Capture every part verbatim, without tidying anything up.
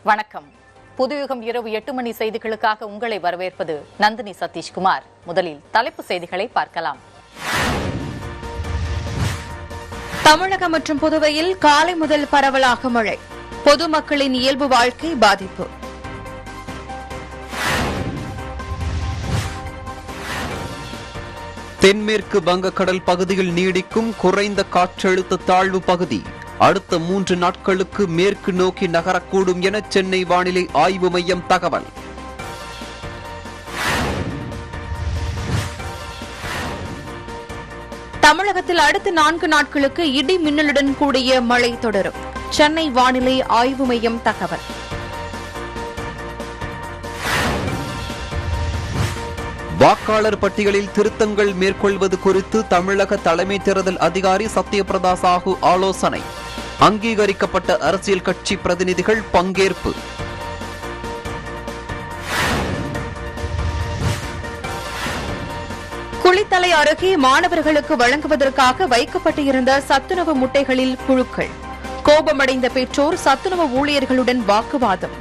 வணக்கம். புதுயுகம் இரவு எட்டு மணி செய்திகளுக்காக உங்களை வரவேற்பது நந்தினி சதீஷ்குமார். முதலில் தலைப்பு செய்திகளை பார்க்கலாம். தமிழகம் மற்றும் புதுவையில் காலை முதல் பரவலாக மழை, பொதுமக்களின் இயல்பு வாழ்க்கை பாதிப்பு. தென்மேற்கு வங்கக்கடல் பகுதியில் நீடிக்கும் குறைந்த காற்றழுத்த தாழ்வு பகுதி அடுத்த மூன்று நாட்களுக்கு மேற்கு நோக்கி நகரக்கூடும் என சென்னை வானிலை ஆய்வு மையம் தகவல். தமிழகத்தில் அடுத்த நான்கு நாட்களுக்கு இடி மின்னலுடன் கூடிய மழை தொடரும், சென்னை வானிலை ஆய்வு மையம் தகவல். வாக்காளர் பட்டியலில் திருத்தங்கள் மேற்கொள்வது குறித்து தமிழக தலைமை தேர்தல் அதிகாரி சத்யபிரதா சாஹூ ஆலோசனை. அங்கீகரிக்கப்பட்ட அரசியல் கட்சி பிரதிநிதிகள் பங்கேற்பு. குளித்தலை அருகே மாணவர்களுக்கு வழங்குவதற்காக வைக்கப்பட்டிருந்த சத்துணவு முட்டைகளில் புழுக்கள், கோபமடைந்த பெற்றோர் சத்துணவு ஊழியர்களுடன் வாக்குவாதம்.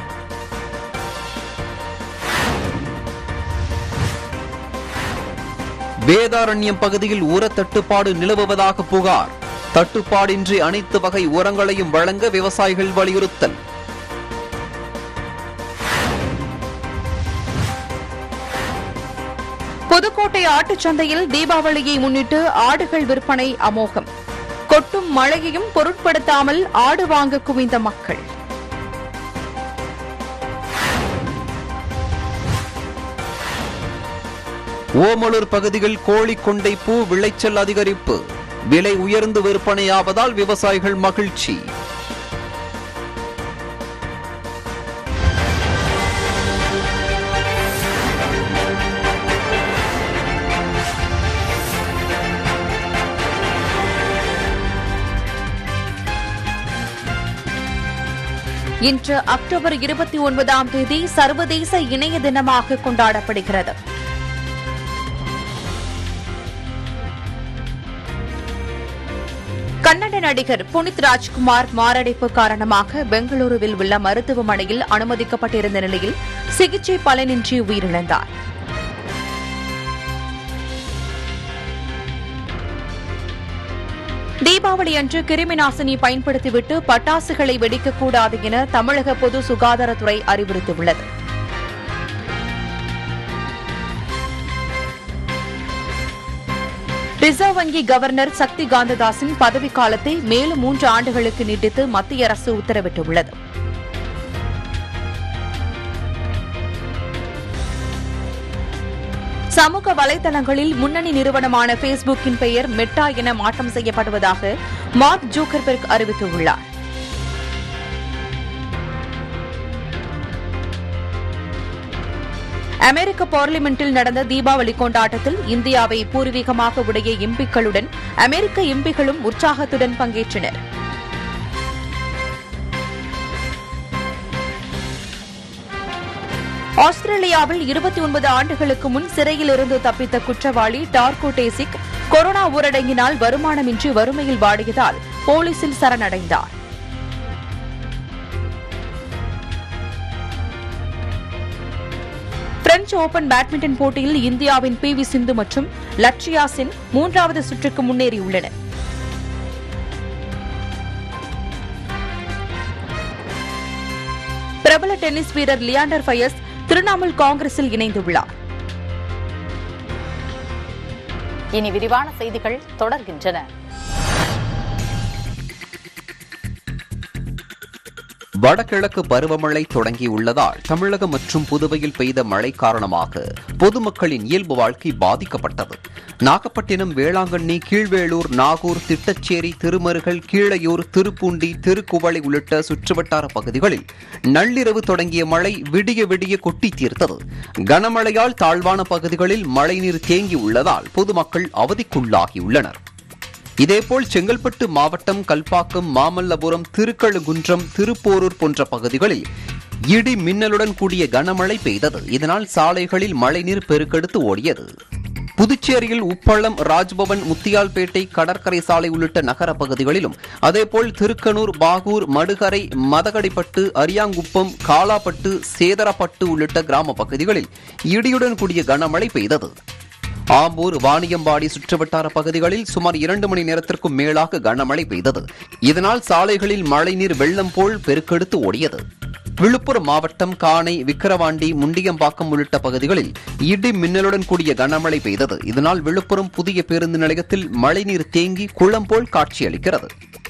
வேதாரண்யம் பகுதியில் உர தட்டுப்பாடு நிலவுவதாக புகார். தட்டுப்பாடின்றி அனைத்து வகை உரங்களையும் வழங்க விவசாயிகள் வலியுறுத்தல். புதுக்கோட்டை ஆட்டுச்சந்தையில் தீபாவளியை முன்னிட்டு ஆடுகள் விற்பனை அமோகம். கொட்டும் மழையையும் பொருட்படுத்தாமல் ஆடு வாங்க குவிந்த மக்கள். ஓமலூர் பகுதியில் கோழி கொண்டை பூ விளைச்சல் அதிகரிப்பு. விலை உயர்ந்து விற்பனையாவதால் விவசாயிகள் மகிழ்ச்சி. இன்று அக்டோபர் இருபத்தி ஒன்பதாம் தேதி சர்வதேச இணைய தினமாக கொண்டாடப்படுகிறது. கன்னட நடிகர் புனித் ராஜ்குமார் மாரடைப்பு காரணமாக பெங்களூருவில் உள்ள மருத்துவமனையில் அனுமதிக்கப்பட்டிருந்த நிலையில் சிகிச்சை பலனின்றி உயிரிழந்தார். தீபாவளி அன்று கிருமி நாசினி பயன்படுத்திவிட்டு பட்டாசுகளை வெடிக்கக்கூடாது என தமிழக பொது சுகாதாரத்துறை அறிவுறுத்தியுள்ளது. ரிசர்வ் வங்கி கவர்னர் சக்தி காந்ததாசின் பதவிக்காலத்தை மேலும் மூன்று ஆண்டுகளுக்கு நீட்டித்து மத்திய அரசு உத்தரவிட்டுள்ளது. சமூக வலைதளங்களில் முன்னணி நிறுவனமான பேஸ்புக்கின் பெயர் மெட்டா என மாற்றம் செய்யப்படுவதாக மார்க் ஜூக்கர்பெர்க் அறிவித்துள்ளார். அமெரிக்க பார்லிமெண்டில் நடந்த தீபாவளி கொண்டாட்டத்தில் இந்தியாவை பூர்வீகமாக உடைய எம்பிக்களுடன் அமெரிக்க எம்பிகளும் உற்சாகத்துடன் பங்கேற்றனர். ஆஸ்திரேலியாவில் இருபத்தி ஒன்பது ஆண்டுகளுக்கு முன் சிறையில் இருந்து தப்பித்த குற்றவாளி டார்கோ டேசிக் கொரோனா ஊரடங்கினால் வருமானமின்றி வறுமையில் வாடியதால் போலீசில் சரணடைந்தார். பிரெஞ்சு ஓபன் பேட்மிண்டன் போட்டியில் இந்தியாவின் பி வி சிந்து மற்றும் லட்சியா சென் மூன்றாவது சுற்றுக்கு முன்னேறியுள்ளனர். பிரபல டென்னிஸ் வீரர் லியாண்டர் பயஸ் திரிணாமுல் காங்கிரஸில் இணைந்துள்ளார். இனி விரிவான செய்திகள் தொடர்கின்றன. வடகிழக்கு பருவமழை தொடங்கியுள்ளதால் தமிழகம் மற்றும் புதுவையில் பெய்த மழை காரணமாக பொதுமக்களின் இயல்பு வாழ்க்கை பாதிக்கப்பட்டது. நாகப்பட்டினம், வேளாங்கண்ணி, கீழ்வேளூர், நாகூர், திட்டச்சேரி, திருமருகல், கீழையூர், திருப்பூண்டி, திருக்குவளை உள்ளிட்ட சுற்றுவட்டார பகுதிகளில் நள்ளிரவு தொடங்கிய மழை விடிய விடிய கொட்டி தீர்த்தது. கனமழையால் தாழ்வான பகுதிகளில் மழைநீர் தேங்கியுள்ளதால் பொதுமக்கள் அவதிக்குள்ளாகியுள்ளனர். இதேபோல் செங்கல்பட்டு மாவட்டம் கல்பாக்கம், மாமல்லபுரம், திருக்கழுகுன்றம், திருப்போரூர் போன்ற பகுதிகளில் இடி மின்னலுடன் கூடிய கனமழை பெய்தது. இதனால் சாலைகளில் மழைநீர் பெருக்கெடுத்து ஓடியது. புதுச்சேரியில் உப்பளம், ராஜ்பவன், முத்தியால்பேட்டை, கடற்கரை சாலை உள்ளிட்ட நகர பகுதிகளிலும் அதேபோல் திருக்கனூர், பாகூர், மடுகரை, மதகடிப்பட்டு, அரியாங்குப்பம், காலாப்பட்டு, சேதரப்பட்டு உள்ளிட்ட கிராம பகுதிகளில் இடியுடன் கூடிய கனமழை பெய்தது. ஆம்பூர், வாணியம்பாடி சுற்றுவட்டார பகுதிகளில் சுமார் இரண்டு மணி நேரத்திற்கும் மேலாக கனமழை பெய்தது. இதனால் சாலைகளில் மழைநீர் வெள்ளம் போல் பெருக்கெடுத்து ஓடியது. விழுப்புரம் மாவட்டம் காணை, விக்கிரவாண்டி, முண்டியம்பாக்கம் உள்ளிட்ட பகுதிகளில் இடி மின்னலுடன் கூடிய கனமழை பெய்தது. இதனால் விழுப்புரம் புதிய பேருந்து நிலையத்தில் மழைநீர் தேங்கி குளம் போல் காட்சியளிக்கிறது.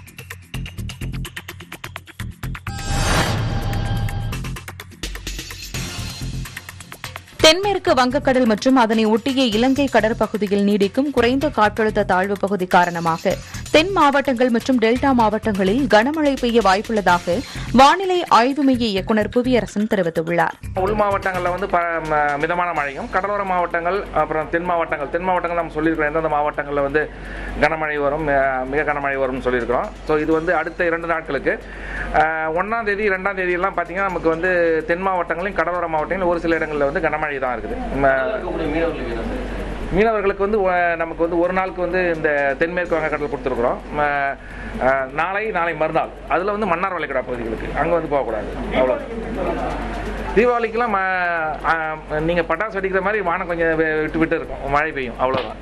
தென்மேற்கு வங்கக்கடல் மற்றும் அதனை ஒட்டிய இலங்கை கடற்பகுதியில் நீடிக்கும் குறைந்த காற்றழுத்த தாழ்வு பகுதி காரணமாக தென் மாவட்டங்கள் மற்றும் டெல்டா மாவட்டங்களில் கனமழை பெய்ய வாய்ப்புள்ளதாக வானிலை ஆய்வு மைய இயக்குநர் புவியரசன் தெரிவித்துள்ளார். உள் மாவட்டங்களில் வந்து மிதமான மழையும், கடலோர மாவட்டங்கள், அப்புறம் தென் மாவட்டங்கள் தென் மாவட்டங்கள் நம்ம சொல்லியிருக்கிறோம் எந்தெந்த மாவட்டங்களில் வந்து கனமழை வரும், மிக கனமழை வரும்னு சொல்லியிருக்கிறோம். ஸோ இது வந்து அடுத்த இரண்டு நாட்களுக்கு ஒன்றாம் தேதி ரெண்டாம் தேதி எல்லாம் பார்த்தீங்கன்னா நமக்கு வந்து தென் மாவட்டங்களையும் கடலோர மாவட்டங்களும் ஒரு சில இடங்களில் வந்து கனமழை தான் இருக்குது. மீனவர்களுக்கு வந்து நமக்கு வந்து ஒரு நாளுக்கு வந்து இந்த தென்மேற்கு வங்கக்கடல் கொடுத்துருக்குறோம். நாளை நாளை மறுநாள் அதில் வந்து மன்னார் வளைகுடா பகுதிகளுக்கு அங்கே வந்து போகக்கூடாது. அவ்வளோ. தீபாவளிக்கெல்லாம் நீங்கள் பட்டாசு வெடிக்கிற மாதிரி வானம் கொஞ்சம் விட்டு விட்டு இருக்கும், மழை பெய்யும், அவ்வளோதான்.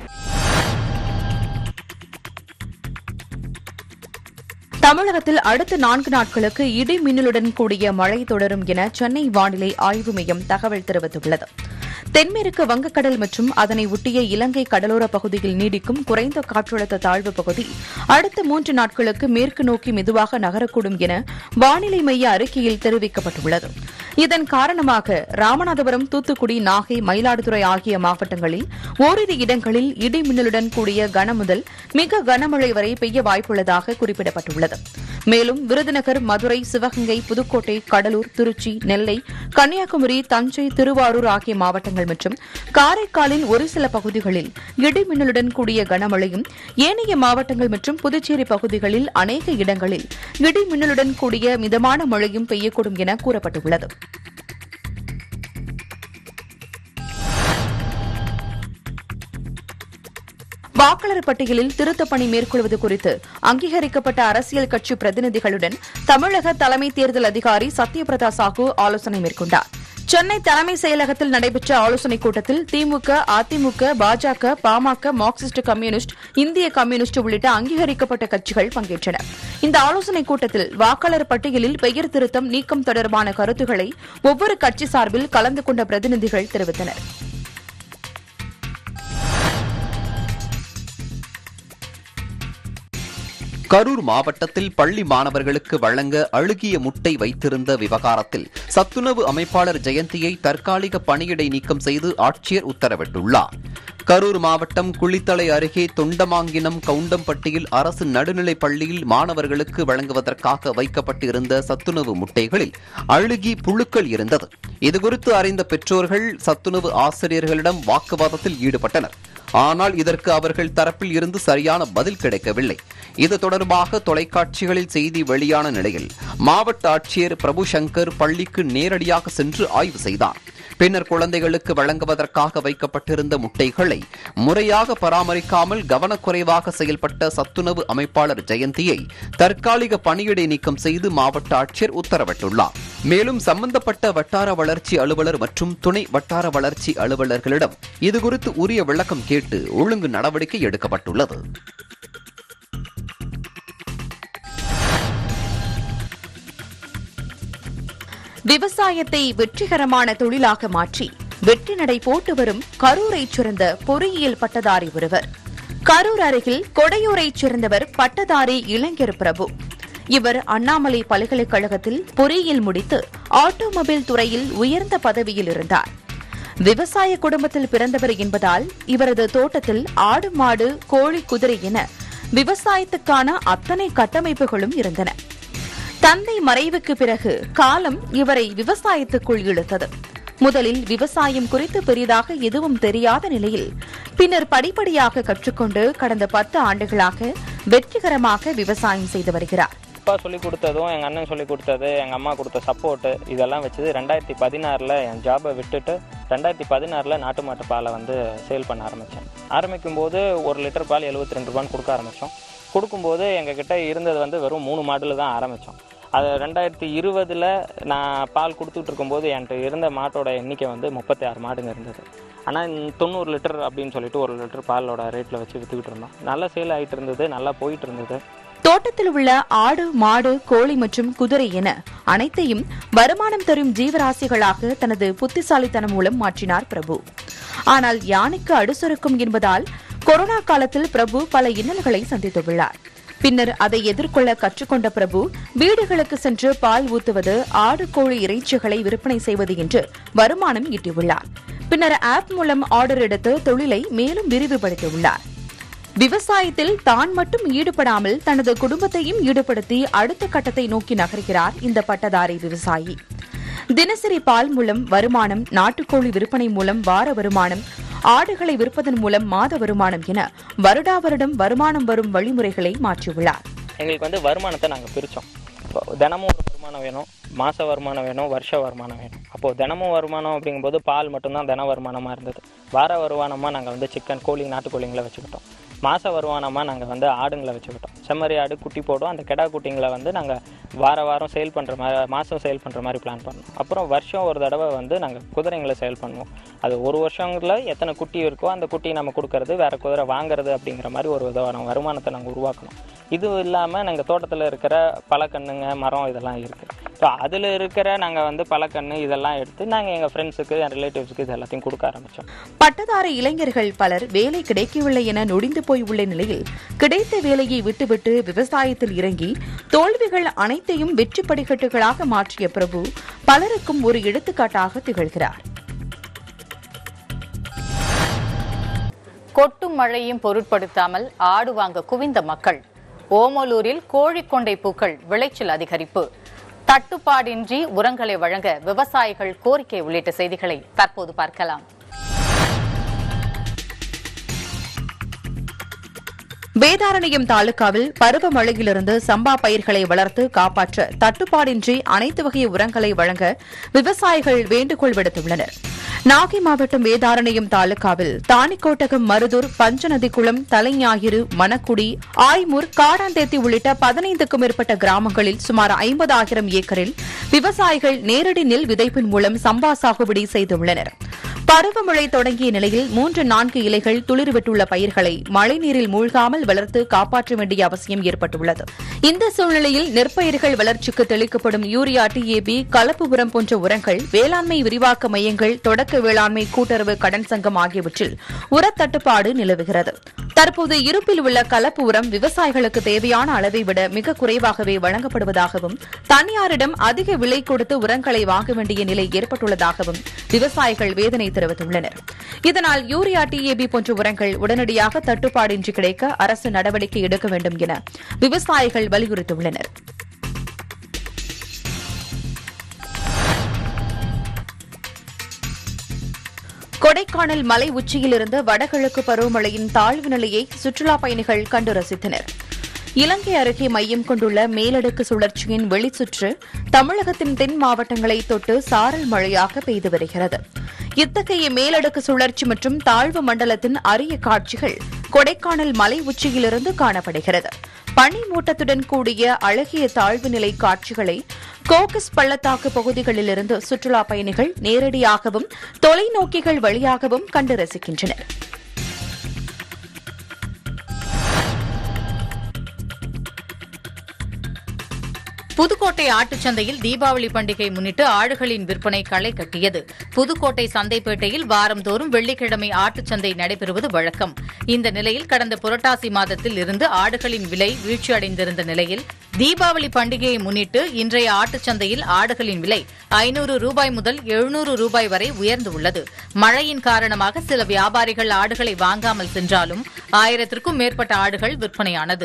தமிழகத்தில் அடுத்த நான்கு நாட்களுக்கு இடி மின்னலுடன் கூடிய மழை தொடரும் என சென்னை வானிலை ஆய்வு மையம் தகவல் தெரிவித்துள்ளது. தென்மேற்கு வங்கக்கடல் மற்றும் அதனை ஒட்டிய இலங்கை கடலோர பகுதியில் நீடிக்கும் குறைந்த காற்றழுத்த தாழ்வு பகுதி அடுத்த மூன்று நாட்களுக்கு மேற்கு நோக்கி மெதுவாக நகரக்கூடும் என வானிலை மைய அறிக்கையில் தெரிவிக்கப்பட்டுள்ளது. இதன் காரணமாக ராமநாதபுரம், தூத்துக்குடி, நாகை, மயிலாடுதுறை ஆகிய மாவட்டங்களில் ஓரிரு இடங்களில் இடி மின்னலுடன் கூடிய கனமுதல் மிக கனமழை வரை பெய்ய வாய்ப்புள்ளதாக குறிப்பிடப்பட்டுள்ளது. மேலும் விருதுநகர், மதுரை, சிவகங்கை, புதுக்கோட்டை, கடலூர், திருச்சி, நெல்லை, கன்னியாகுமரி, தஞ்சை, திருவாரூர் ஆகிய மாவட்டங்கள் மற்றும் காரைக்காலின் ஒரு சில பகுதிகளில் இடி மின்னலுடன் கூடிய கனமழையும், ஏனைய மாவட்டங்கள் மற்றும் புதுச்சேரி பகுதிகளில் அநேக இடங்களில் இடி மின்னலுடன் கூடிய மிதமான மழையும் பெய்யக்கூடும் என கூறப்பட்டுள்ளது. வாக்காளர் பட்டியலில் திருத்தப் பணி மேற்கொள்வது குறித்து அங்கீகரிக்கப்பட்ட அரசியல் கட்சி பிரதிநிதிகளுடன் தமிழக தலைமை தேர்தல் அதிகாரி சத்யபிரதா சாஹூ ஆலோசனை மேற்கொண்டார். சென்னை தலைமை செயலகத்தில் நடைபெற்ற ஆலோசனைக் கூட்டத்தில் திமுக, அதிமுக, பாஜக, பாமக, மார்க்சிஸ்ட் கம்யூனிஸ்ட், இந்திய கம்யூனிஸ்ட் உள்ளிட்ட அங்கீகரிக்கப்பட்ட கட்சிகள் பங்கேற்றன. இந்த ஆலோசனைக் கூட்டத்தில் வாக்காளர் பட்டியலில் பெயர் திருத்தம், நீக்கம் தொடர்பான கருத்துக்களை ஒவ்வொரு கட்சி சார்பில் கலந்து கொண்ட பிரதிநிதிகள் தெரிவித்தனர். கரூர் மாவட்டத்தில் பள்ளி மாணவர்களுக்கு வழங்க அழுகிய முட்டை வைத்திருந்த விவகாரத்தில் சத்துணவு அமைப்பாளர் ஜெயந்தியை தற்காலிக பணியிடை நீக்கம் செய்து ஆட்சியர் உத்தரவிட்டுள்ளார். கரூர் மாவட்டம் குளித்தலை அருகே தொண்டமாங்கினம் கவுண்டம்பட்டியில் அரசு நடுநிலைப் பள்ளியில் மாணவர்களுக்கு வழங்குவதற்காக வைக்கப்பட்டிருந்த சத்துணவு முட்டைகளில் அழுகி புழுக்கள் இருந்தது. இதுகுறித்து அறிந்த பெற்றோர்கள் சத்துணவு ஆசிரியர்களிடம் வாக்குவாதத்தில் ஈடுபட்டனர். ஆனால் இதற்கு அவர்கள் தரப்பில் இருந்து சரியான பதில் கிடைக்கவில்லை. இது தொடர்பாக தொலைக்காட்சிகளில் செய்தி வெளியான நிலையில் மாவட்ட ஆட்சியர் பிரபு சங்கர் பள்ளிக்கு நேரடியாக சென்று ஆய்வு செய்தார். பின்னர் குழந்தைகளுக்கு வழங்குவதற்காக வைக்கப்பட்டிருந்த முட்டைகளை முறையாக பராமரிக்காமல் கவனக்குறைவாக செயல்பட்ட சத்துணவு அமைப்பாளர் ஜெயந்தியை தற்காலிக பணியிடை நீக்கம் செய்து மாவட்ட ஆட்சியர் உத்தரவிட்டுள்ளார். மேலும் சம்பந்தப்பட்ட வட்டார வளர்ச்சி அலுவலர் மற்றும் துணை வட்டார வளர்ச்சி அலுவலர்களிடம் இதுகுறித்து உரிய விளக்கம் கேட்டு ஒழுங்கு நடவடிக்கை எடுக்கப்பட்டுள்ளது. விவசாயத்தை வெற்றிகரமான தொழிலாக மாற்றி வெற்றி நடை போட்டு வரும் கரூரைச் சேர்ந்த பொறியியல் பட்டதாரி ஒருவர். கரூர் அருகில் கொடையூரைச் சேர்ந்தவர் பட்டதாரி இளைஞர் பிரபு. இவர் அண்ணாமலை பல்கலைக்கழகத்தில் பொறியியல் முடித்து ஆட்டோமொபைல் துறையில் உயர்ந்த பதவியில் இருந்தார். விவசாய குடும்பத்தில் பிறந்தவர் என்பதால் இவரது தோட்டத்தில் ஆடு, மாடு, கோழி, குதிரை என விவசாயத்துக்கான அத்தனை கட்டமைப்புகளும் இருந்தன. தந்தை மறைவுக்கு பிறகு காலம் இவரை விவசாயத்துக்குள் இழுத்தது. முதலில் விவசாயம் குறித்து பெரிதாக எதுவும் தெரியாத நிலையில் பின்னர் படிப்படியாக கற்றுக்கொண்டு கடந்த பத்து ஆண்டுகளாக வெற்றிகரமாக விவசாயம் செய்து வருகிறார். அப்பா சொல்லி கொடுத்ததும், எங்கள் அண்ணன் சொல்லி கொடுத்தது, எங்கள் அம்மா கொடுத்த சப்போர்ட்டு இதெல்லாம் வச்சது ரெண்டாயிரத்தி பதினாறில் என் ஜாபை விட்டுட்டு ரெண்டாயிரத்தி பதினாறில் நாட்டு மாட்டு பாலை வந்து சேல் பண்ண ஆரம்பித்தேன். ஆரம்பிக்கும் போது ஒரு லிட்டர் பால் எழுபத்தி ரெண்டு ரூபான்னு கொடுக்க ஆரம்பித்தோம். கொடுக்கும்போது எங்ககிட்ட இருந்தது வந்து வெறும் மூணு மாடுல தான் ஆரம்பித்தோம். அது ரெண்டாயிரத்தி இருபதில் நான் பால் கொடுத்துட்டு இருக்கும்போது என்கிட்ட இருந்த மாட்டோட எண்ணிக்கை வந்து முப்பத்தி ஆறு மாடுங்க இருந்தது. ஆனால் தொண்ணூறு லிட்டர் அப்படின்னு சொல்லிட்டு ஒரு லிட்டர் பாலோட ரேட்டில் வச்சு விற்றுக்கிட்டு இருந்தோம். நல்லா சேல் ஆகிட்டு இருந்தது, நல்லா போயிட்டு இருந்தது. தோட்டத்தில் உள்ள ஆடு, மாடு, கோழி மற்றும் குதிரை என அனைத்தையும் வருமானம் தரும் ஜீவராசிகளாக தனது புத்திசாலித்தனம் மூலம் மாற்றினார் பிரபு. ஆனால் யானைக்கு அடுசொருக்கும் என்பதால் கொரோனா காலத்தில் பிரபு பல இன்னல்களை சந்தித்துள்ளார். பின்னர் அதை எதிர்கொள்ள கற்றுக்கொண்ட பிரபு வீடுகளுக்கு சென்று பால் ஊத்துவது, ஆடு, கோழி இறைச்சிகளை விற்பனை செய்வது என்று வருமானம் ஈட்டியுள்ளார். பின்னர் ஆப் மூலம் ஆர்டர் எடுத்து தொழிலை மேலும் விரிவுபடுத்தியுள்ளார். விவசாயத்தில் தான் மட்டும் ஈடுபடாமல் தனது குடும்பத்தையும் ஈடுபடுத்தி அடுத்த கட்டத்தை நோக்கி நகர்கிறார் இந்த பட்டதாரி விவசாயி. தினசரி பால் மூலம் வருமானம், நாட்டுக்கோழி விற்பனை மூலம் வார வருமானம், ஆடுகளை விற்பதன் மூலம் மாத வருமானம் என வருடா வருடம் வருமானம் வரும் வழிமுறைகளை மாற்றியுள்ளார். எங்களுக்கு வந்து வருமானத்தை நாங்கள் பிரித்தோம். தினமும் ஒரு வருமானம் வேணும், மாத வருமானம் வேணும், வருஷ வருமானம் வேணும். அப்போது தினமும் வருமானம் அப்படிங்கும்போது பால் மட்டும்தான் தின வருமானமாக இருந்தது. வார வருமானமாக நாங்கள் வந்து சிக்கன், கோழி, நாட்டுக்கோழிங்களை வச்சுக்கிட்டோம். மாத வருமானமாக நாங்கள் வந்து ஆடுங்களை வச்சுக்கிட்டோம். செம்மறி ஆடு குட்டி போடும். அந்த கெடா குட்டிங்களை வந்து நாங்கள் வார வாரம் சேல் பண்ணுற மாதிரி, மாதம் சேல் பண்ணுற மாதிரி பிளான் பண்ணோம். அப்புறம் வருஷம் ஒரு தடவை வந்து நாங்கள் குதிரைங்களை சேல் பண்ணுவோம். அது ஒரு வருஷங்களில் எத்தனை குட்டி இருக்கோ அந்த குட்டியை நம்ம கொடுக்கறது, வேறு குதிரை வாங்குறது அப்படிங்கிற மாதிரி ஒரு விதமான வருமானத்தை நாங்கள் உருவாக்கணும். இது இல்லாமல் நாங்கள் தோட்டத்தில் இருக்கிற பழக்கண்ணுங்க, மரம் இதெல்லாம் இருக்குது. ஸோ அதில் இருக்கிற நாங்கள் வந்து பழக்கண்ணு இதெல்லாம் எடுத்து நாங்கள் எங்கள் ஃப்ரெண்ட்ஸுக்கு, என் ரிலேட்டிவ்ஸுக்கு இது எல்லாத்தையும் கொடுக்க ஆரம்பித்தோம். பட்டதாரி இளைஞர்கள் பலர் வேலை கிடைக்கவில்லை என நொடிந்து போய் உள்ள நிலையில் கிடைத்த வேலையை விட்டுவிட்டு விவசாயத்தில் இறங்கி தோல்விகள் அனைத்தையும் வெற்றி படிக்கட்டுகளாக மாற்றிய பிரபு பலருக்கும் ஒரு எடுத்துக்காட்டாக திகழ்கிறார். கொட்டும் மழையும் பொருட்படுத்தாமல் ஆடு வாங்க குவிந்த மக்கள். ஓமலூரில் கோழிக்கொண்டை பூக்கள் விளைச்சல் அதிகரிப்பு. தட்டுப்பாடின்றி உரங்களை வழங்க விவசாயிகள் கோரிக்கை உள்ளிட்ட செய்திகளை தற்போது பார்க்கலாம். வேதாரண்யம் தாலுகாவில் பருவமழையிலிருந்து சம்பா பயிர்களை வளர்த்து காப்பாற்ற தட்டுப்பாடின்றி அனைத்து வகை உரங்களை வழங்க விவசாயிகள் வேண்டுகோள் விடுத்துள்ளனர். நாகை மாவட்டம் வேதாரண்யம் தாலுகாவில் தாணிக்கோட்டகம், மருதூர், பஞ்சநதிக்குளம், தலைஞாயிறு, மணக்குடி, ஆய்மூர், காடாந்தேத்தி உள்ளிட்ட பதினைந்துக்கும் மேற்பட்ட கிராமங்களில் சுமார் ஐம்பதாயிரம் ஏக்கரில் விவசாயிகள் நேரடி நெல் விதைப்பின் மூலம் சம்பா சாகுபடி செய்துள்ளனர். பருவமழை தொடங்கிய நிலையில் மூன்று நான்கு இலைகள் துளிர்விட்டுள்ள பயிர்களை மழைநீரில் மூழ்காமல் வளர்த்து காப்பாற்ற வேண்டிய அவசியம் ஏற்பட்டுள்ளது. இந்த சூழ்நிலையில் நெற்பயிர்கள் வளர்ச்சிக்கு தெளிக்கப்படும் யூரியா, டிஏபி, கலப்பு உரம் போன்ற உரங்கள் வேளாண்மை விரிவாக்க மையங்கள், தொடக்க வேளாண்மை கூட்டுறவு கடன் சங்கம் ஆகியவற்றில் உரத்தட்டுப்பாடு நிலவுகிறது. தற்போது இருப்பில் உள்ள கலப்பு உரம் விவசாயிகளுக்கு தேவையான அளவை விட மிக குறைவாகவே வழங்கப்படுவதாகவும், தனியாரிடம் அதிக விலை கொடுத்து உரங்களை வாங்க வேண்டிய நிலை ஏற்பட்டுள்ளதாகவும் விவசாயிகள் வேதனை தெரிவித்துள்ளனர். இதனால் யூரியா, டிஏபி போன்ற உரங்கள் உடனடியாக தட்டுப்பாடின்றி கிடைக்க அரசு நடவடிக்கை எடுக்க வேண்டும் என விவசாயிகள் வலியுறுத்தியுள்ளனர். கொடைக்கானல் மலை உச்சியிலிருந்து வடகிழக்கு பருவமழையின் தாழ்வு நிலையை சுற்றுலாப் பயணிகள் கண்டு ரசித்தனர். இலங்கை அருகே மையம் கொண்டுள்ள மேலடுக்கு சுழற்சியின் வெளிச்சுற்று தமிழகத்தின் தென் மாவட்டங்களை தொட்டு சாரல் மழையாக பெய்து வருகிறது. இத்தகைய மேலடுக்கு சுழற்சி மற்றும் தாழ்வு மண்டலத்தின் அரிய காட்சிகள் கொடைக்கானல் மலை உச்சியிலிருந்து காணப்படுகிறது. பனிமூட்டத்துடன் கூடிய அழகிய தாழ்வு நிலை காட்சிகளை கோக்கஸ் பள்ளத்தாக்கு பகுதிகளிலிருந்து சுற்றுலாப் பயணிகள் நேரடியாகவும் தொலைநோக்கிகள் வழியாகவும் கண்டு ரசிக்கின்றனர். புதுக்கோட்டை ஆட்டுச்சந்தையில் தீபாவளி பண்டிகை முன்னிட்டு ஆடுகளின் விற்பனை களை கட்டியது. புதுக்கோட்டை சந்தைப்பேட்டையில் வாரந்தோறும் வெள்ளிக்கிழமை ஆட்டுச்சந்தை நடைபெறுவது வழக்கம். இந்த நிலையில் கடந்த புரட்டாசி மாதத்தில் இருந்து ஆடுகளின் விலை வீழ்ச்சியடைந்திருந்த நிலையில் தீபாவளி பண்டிகையை முன்னிட்டு இன்றைய ஆட்டுச்சந்தையில் ஆடுகளின் விலை ஐநூறு ரூபாய் முதல் எழுநூறு ரூபாய் வரை உயர்ந்துள்ளது. மழையின் காரணமாக சில வியாபாரிகள் ஆடுகளை வாங்காமல் சென்றாலும் ஆயிரத்திற்கும் மேற்பட்ட ஆடுகள் விற்பனையானது.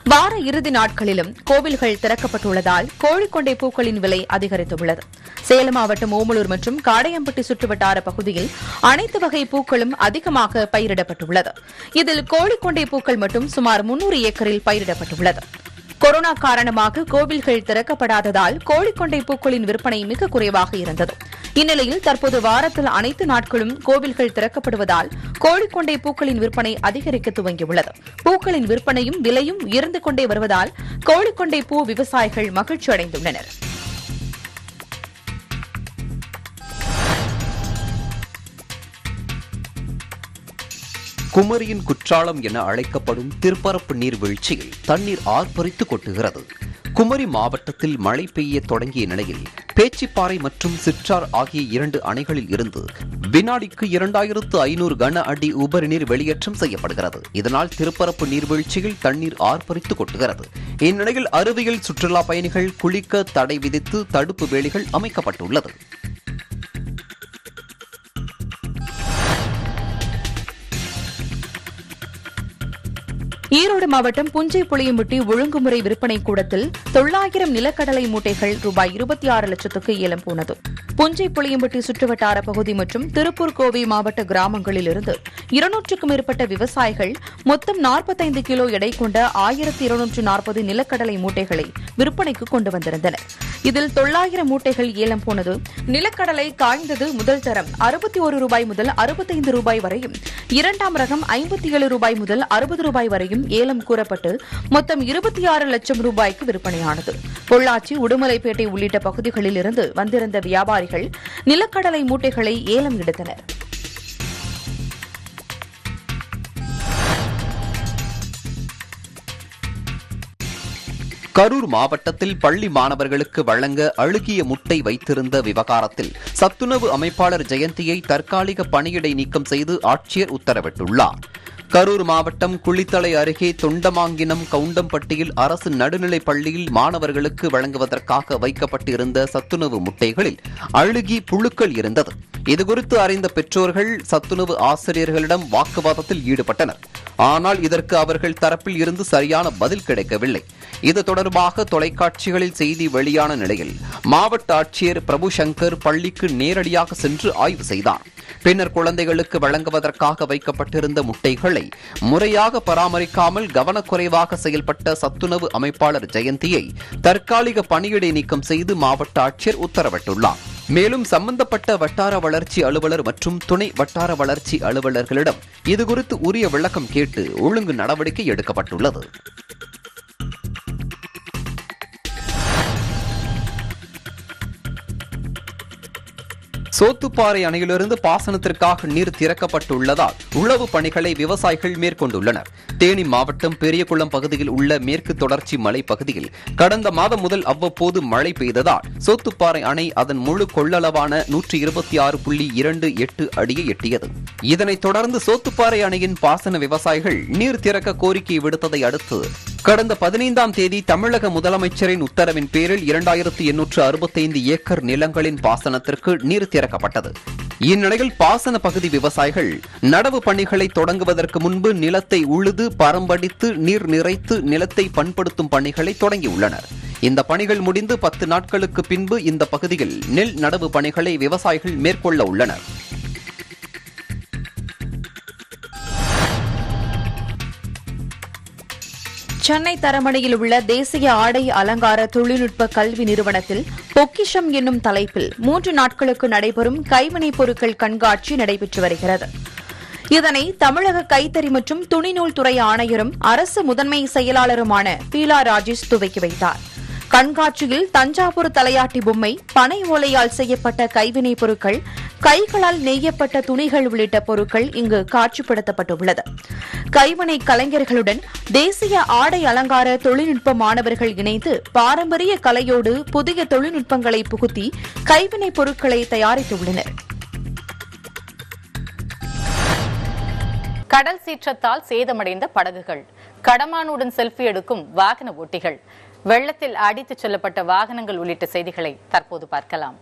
வார இறுதி நாட்களிலும் கோவில்கள் திறக்கப்பட்டுள்ளதால் கோழிக்கொண்டை பூக்களின் விலை அதிகரித்துள்ளது. சேலம் மாவட்டம் ஓமலூர் மற்றும் காடையம்பட்டி சுற்றுவட்டார பகுதியில் அனைத்து வகை பூக்களும் அதிகமாக பயிரிடப்பட்டுள்ளது. இதில் கோழிக்கொண்டை பூக்கள் மட்டும் சுமார் முன்னூறு ஏக்கரில் பயிரிடப்பட்டுள்ளது. கொரோனா காரணமாக கோவில்கள் திறக்கப்படாததால் கோழிக்கொண்டை பூக்களின் விற்பனை மிக குறைவாக இருந்தது. இந்நிலையில் தற்போது வாரத்தில் அனைத்து நாட்களும் கோவில்கள் திறக்கப்படுவதால் கோழிக்கொண்டை பூக்களின் விற்பனை அதிகரிக்க துவங்கியுள்ளது. பூக்களின் விற்பனையும் விலையும் உயர்ந்து கொண்டே வருவதால் கோழிக்கொண்டை பூ விவசாயிகள் மகிழ்ச்சி அடைந்துள்ளனர். குமரியின் குற்றாலம் என அழைக்கப்படும் திருப்பரப்பு நீர்வீழ்ச்சியில் தண்ணீர் ஆர்ப்பரித்து கொட்டுகிறது. குமரி மாவட்டத்தில் மழை பெய்ய தொடங்கிய நிலையில் பேச்சிப்பாறை மற்றும் சிற்றார் ஆகிய இரண்டு அணைகளில் இருந்து வினாடிக்கு இரண்டாயிரத்து ஐநூறு கன அடி உபரி நீர் வெளியேற்றம் செய்யப்படுகிறது. இதனால் திருப்பரப்பு நீர்வீழ்ச்சியில் தண்ணீர் ஆர்ப்பரித்து கொட்டுகிறது. இந்நிலையில் அருவியில் சுற்றுலா பயணிகள் குளிக்க தடை விதித்து தடுப்பு வேலிகள் அமைக்கப்பட்டுள்ளது. ஈரோடு மாவட்டம் புஞ்சை புளியம்பட்டி ஒழுங்குமுறை விற்பனை கூடத்தில் தொள்ளாயிரம் நிலக்கடலை மூட்டைகள் ரூபாய் இருபத்தி ஆறு லட்சத்துக்கு ஏலம் போனது. புஞ்சை புளியம்பட்டி சுற்றுவட்டார பகுதி மற்றும் திருப்பூர் கோவை மாவட்ட கிராமங்களில் இருந்து இருநூற்றுக்கும் மேற்பட்ட விவசாயிகள் மொத்தம் நாற்பத்தைந்து கிலோ எடை கொண்ட ஆயிரத்தி இருநூற்று நாற்பது நிலக்கடலை மூட்டைகளை விற்பனைக்கு கொண்டு வந்திருந்தனர். இதில் தொள்ளாயிரம் மூட்டைகள் ஏலம் போனது. நிலக்கடலை காய்ந்தது முதல் தரம் அறுபத்தி ஒரு ரூபாய் முதல் அறுபத்தைந்து ரூபாய் வரையும், இரண்டாம் ரகம் ஐம்பத்தி ஏழு ரூபாய் முதல் அறுபது ரூபாய் வரையும் ஏலம் கூறப்பட்டு மொத்தம் இருபத்தி ஆறு லட்சம் ரூபாய்க்கு விற்பனையானது. பொள்ளாச்சி, உடுமலைப்பேட்டை உள்ளிட்ட பகுதிகளில் இருந்து வந்திருந்த வியாபாரிகள் நிலக்கடலை மூட்டைகளை ஏலம் எடுத்தனர். கரூர் மாவட்டத்தில் பள்ளி மாணவர்களுக்கு வழங்க அழுகிய முட்டை வைத்திருந்த விவகாரத்தில் சத்துணவு அமைப்பாளர் ஜெயந்தியை தற்காலிக பணியிடை நீக்கம் செய்து ஆட்சியர் உத்தரவிட்டுள்ளார். கரூர் மாவட்டம் குளித்தலை அருகே தொண்டமாங்கினம் கவுண்டம்பட்டியில் அரசு நடுநிலைப் பள்ளியில் மாணவர்களுக்கு வழங்குவதற்காக வைக்கப்பட்டிருந்த சத்துணவு முட்டைகளில் அழுகி புழுக்கள் இருந்தது. இதுகுறித்து அறிந்த பெற்றோர்கள் சத்துணவு ஆசிரியர்களிடம் வாக்குவாதத்தில் ஈடுபட்டனர். ஆனால் இதற்கு அவர்கள் தரப்பில் இருந்து சரியான பதில் கிடைக்கவில்லை. இது தொடர்பாக தொலைக்காட்சிகளில் செய்தி வெளியான நிலையில் மாவட்ட ஆட்சியர் பிரபு சங்கர் பள்ளிக்கு நேரடியாக சென்று ஆய்வு செய்தார். பின்னர் குழந்தைகளுக்கு வழங்குவதற்காக வைக்கப்பட்டிருந்த முட்டைகளை முறையாக பராமரிக்காமல் கவனக்குறைவாக செயல்பட்ட சத்துணவு அமைப்பாளர் ஜெயந்தியை தற்காலிக பணியிடை நீக்கம் செய்து மாவட்ட ஆட்சியர் உத்தரவிட்டுள்ளார். மேலும் சம்பந்தப்பட்ட வட்டார வளர்ச்சி அலுவலர் மற்றும் துணை வட்டார வளர்ச்சி அலுவலர்களிடம் இதுகுறித்து உரிய விளக்கம் கேட்டு ஒழுங்கு நடவடிக்கை எடுக்கப்பட்டுள்ளது. சோத்துப்பாறை அணையிலிருந்து பாசனத்திற்காக நீர் திறக்கப்பட்டுள்ளதால் உழவு பணிகளை விவசாயிகள் மேற்கொண்டுள்ளனர். தேனி மாவட்டம் பெரியகுளம் பகுதியில் உள்ள மேற்கு தொடர்ச்சி மலை பகுதியில் கடந்த மாதம் முதல் அவ்வப்போது மழை பெய்ததால் சோத்துப்பாறை அணை அதன் முழு கொள்ளளவான நூற்றி இருபத்தி ஆறு புள்ளி இரண்டு எட்டு அடியை எட்டியது. இதனைத் தொடர்ந்து சோத்துப்பாறை அணையின் பாசன விவசாயிகள் நீர் திறக்க கோரிக்கை விடுத்ததை அடுத்து கடந்த பதினைந்தாம் தேதி தமிழக முதலமைச்சரின் உத்தரவின் பேரில் இரண்டாயிரத்து எண்ணூற்று அறுபத்தைந்து ஏக்கர் நிலங்களின் பாசனத்திற்கு நீர் திறக்கப்பட்டது. இந்நிலையில் பாசன பகுதி விவசாயிகள் நடவு பணிகளை தொடங்குவதற்கு முன்பு நிலத்தை உழுது பரம்படித்து நீர் நிறைத்து நிலத்தை பண்படுத்தும் பணிகளை தொடங்கியுள்ளனர். இந்த பணிகள் முடிந்து பத்து நாட்களுக்கு பின்பு இந்த பகுதியில் நெல் நடவு பணிகளை விவசாயிகள் மேற்கொள்ள உள்ளனர். சென்னை தரமணியில் உள்ள தேசிய ஆடை அலங்கார தொழில்நுட்ப கல்வி நிறுவனத்தில் பொக்கிஷம் என்னும் தலைப்பில் மூன்று நாட்களுக்கு நடைபெறும் கைவினைப் பொருட்கள் கண்காட்சி நடைபெற்று வருகிறது. இதனை தமிழக கைத்தறி மற்றும் துணிநூல் துறை ஆணையரும் அரசு முதன்மை செயலாளருமான பீலா ராஜேஷ் துவக்கி வைத்தார். கண்காட்சியில் தஞ்சாவூர் தலையாட்டி பொம்மை, பனை ஓலையால் செய்யப்பட்ட கைவினைப் பொருட்கள், கைகளால் நெய்யப்பட்ட துணிகள் உள்ளிட்ட பொருட்கள் இங்கு காட்சிப்படுத்தப்பட்டுள்ளது. கைவினை கலைஞர்களுடன் தேசிய ஆடை அலங்கார தொழில்நுட்ப மாணவர்கள் இணைந்து பாரம்பரிய கலையோடு புதிய தொழில்நுட்பங்களை புகுத்தி கைவினைப் பொருட்களை தயாரித்துள்ளனர். கடல் சீற்றத்தால் சேதமடைந்த படகுகள், கடமானுடன் செல்ஃபி எடுக்கும் வாகன ஓட்டிகள், வெள்ளத்தில் அடித்துச் செல்லப்பட்ட வாகனங்கள் உள்ளிட்ட செய்திகளை தற்போது பார்க்கலாம்.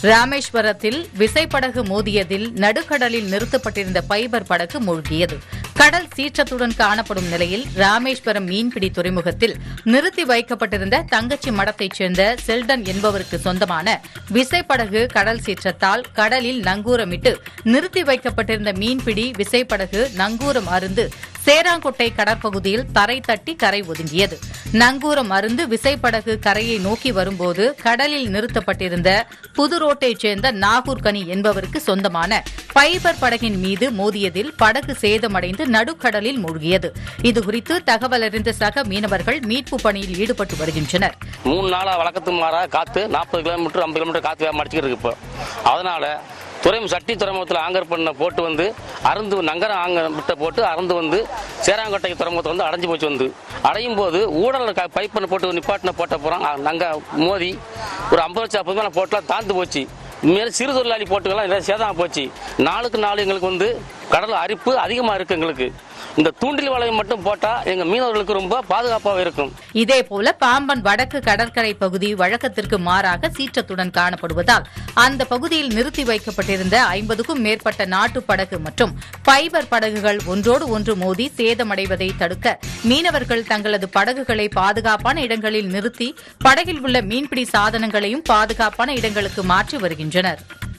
ராமேஸ்வரத்தில் விசைப்படகு மோதியதில் நடுக்கடலில் நிறுத்தப்பட்டிருந்த பைபர் படகு மூழ்கியது. கடல் சீற்றத்துடன் காணப்படும் நிலையில் ராமேஸ்வரம் மீன்பிடி துறைமுகத்தில் நிறுத்தி வைக்கப்பட்டிருந்த தங்கச்சி மடத்தைச் சேர்ந்த செல்டன் என்பவருக்கு சொந்தமான விசைப்படகு கடல் சீற்றத்தால் கடலில் நங்கூரமிட்டு நிறுத்தி வைக்கப்பட்டிருந்த மீன்பிடி விசைப்படகு நங்கூரம் அருந்து சேராங்கோட்டை கடற்பகுதியில் தரை தட்டி கரை ஒதுங்கியது. நங்கூரம் அருந்து விசைப்படகு கரையை நோக்கி வரும்போது கடலில் நிறுத்தப்பட்டிருந்த புதுரோட்டைச் சேர்ந்த நாகூர்கனி என்பவருக்கு சொந்தமான பைபர் படகின் மீது மோதியதில் படகு சேதமடைந்து நடுக்கடலில் மூழ்கியது. இதுகுறித்து தகவல் அறிந்த சக மீனவர்கள் மீட்பு பணியில் ஈடுபட்டு வருகின்றனர். மூணு நாளா வழக்கத்துக்கு மாறா காத்து நாற்பது கிலோமீட்டர் ஐம்பது கிலோமீட்டர் காத்து வேக மடிச்சுக்கிட்டு இருக்கு. இப்போ அதனால துறைமுக சட்டி துறைமுகத்தில் ஆங்கர் பண்ண போட்டு வந்து அறந்து நங்கரம் ஆங்கர் விட்ட போட்டு அறந்து வந்து சேராங்கோட்டை துறைமுகத்தை வந்து அடைஞ்சு போச்சு. வந்து அடையும் போது ஊடல் பைப் பண்ண போட்டு நிப்பாட்டின போட்ட போகிறோம் நங்க மோதி ஒரு ஐம்பது லட்சம் அப்போ போட்டுலாம் தாழ்ந்து போச்சு. மேலே சிறு தொழிலாளி போட்டுக்கெல்லாம் நிறைய சேதமாக போச்சு. நாளுக்கு நாள் எங்களுக்கு வந்து கடல் அரிப்பு அதிகமாக இருக்கு. எங்களுக்கு இந்த தூண்டில் வளையம் மட்டும் போட்டா எங்க மீனவர்களுக்கு ரொம்ப பாதுகாப்பாக இருக்கும். இதேபோல பாம்பன் வடக்கு கடற்கரை பகுதி வழக்கத்திற்கு மாறாக சீற்றத்துடன் காணப்படுவதால் அந்த பகுதியில் நிறுத்தி வைக்கப்பட்டிருந்த ஐம்பதுக்கும் மேற்பட்ட நாட்டு படகு மற்றும் பைபர் படகுகள் ஒன்றோடு ஒன்று மோதி சேதமடைவதை தடுக்க மீனவர்கள் தங்களது படகுகளை பாதுகாப்பான இடங்களில் நிறுத்தி படகில் உள்ள மீன்பிடி சாதனங்களையும் பாதுகாப்பான இடங்களுக்கு மாற்றி வருகின்றனர்.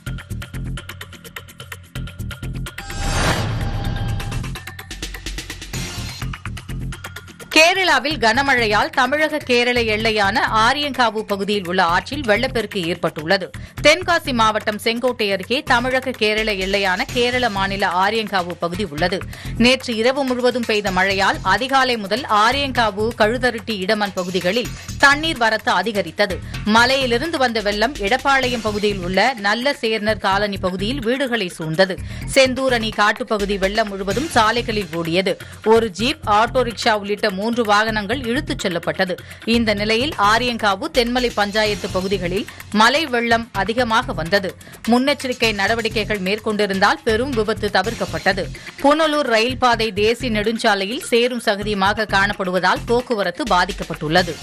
கேரளாவில் கனமழையால் தமிழக கேரள எல்லையான ஆரியங்காவு பகுதியில் உள்ள ஆற்றில் வெள்ளப்பெருக்கு ஏற்பட்டுள்ளது. தென்காசி மாவட்டம் செங்கோட்டை அருகே தமிழக கேரள எல்லையான கேரள மாநில ஆரியங்காவு பகுதி உள்ளது. நேற்று இரவு முழுவதும் பெய்த மழையால் அதிகாலை முதல் ஆரியங்காவு கழுதருட்டி இடமன் பகுதிகளில் தண்ணீர் வரத்து அதிகரித்தது. மலையிலிருந்து வந்த வெள்ளம் எடப்பாளையம் பகுதியில் உள்ள நல்ல சேர்னர் காலனி பகுதியில் வீடுகளை சூழ்ந்தது. செந்தூரணி காட்டுப்பகுதி வெள்ளம் முழுவதும் சாலைகளில் ஓடியது. ஒரு ஜீப், ஆட்டோ ரிக்ஷா உள்ளிட்ட மூன்று வாகனங்கள் இழுத்துச் செல்லப்பட்டது. இந்த நிலையில் ஆரியங்காவு தென்மலை பஞ்சாயத்து பகுதிகளில் மழை வெள்ளம் அதிகமாக வந்தது. முன்னெச்சரிக்கை நடவடிக்கைகள் மேற்கொண்டிருந்தால் பெரும் விபத்து தவிர்க்கப்பட்டது. புனலூர் ரயில் பாதை தேசிய நெடுஞ்சாலையில் சேரும் சகதியுமாக காணப்படுவதால் போக்குவரத்து பாதிக்கப்பட்டுள்ளது.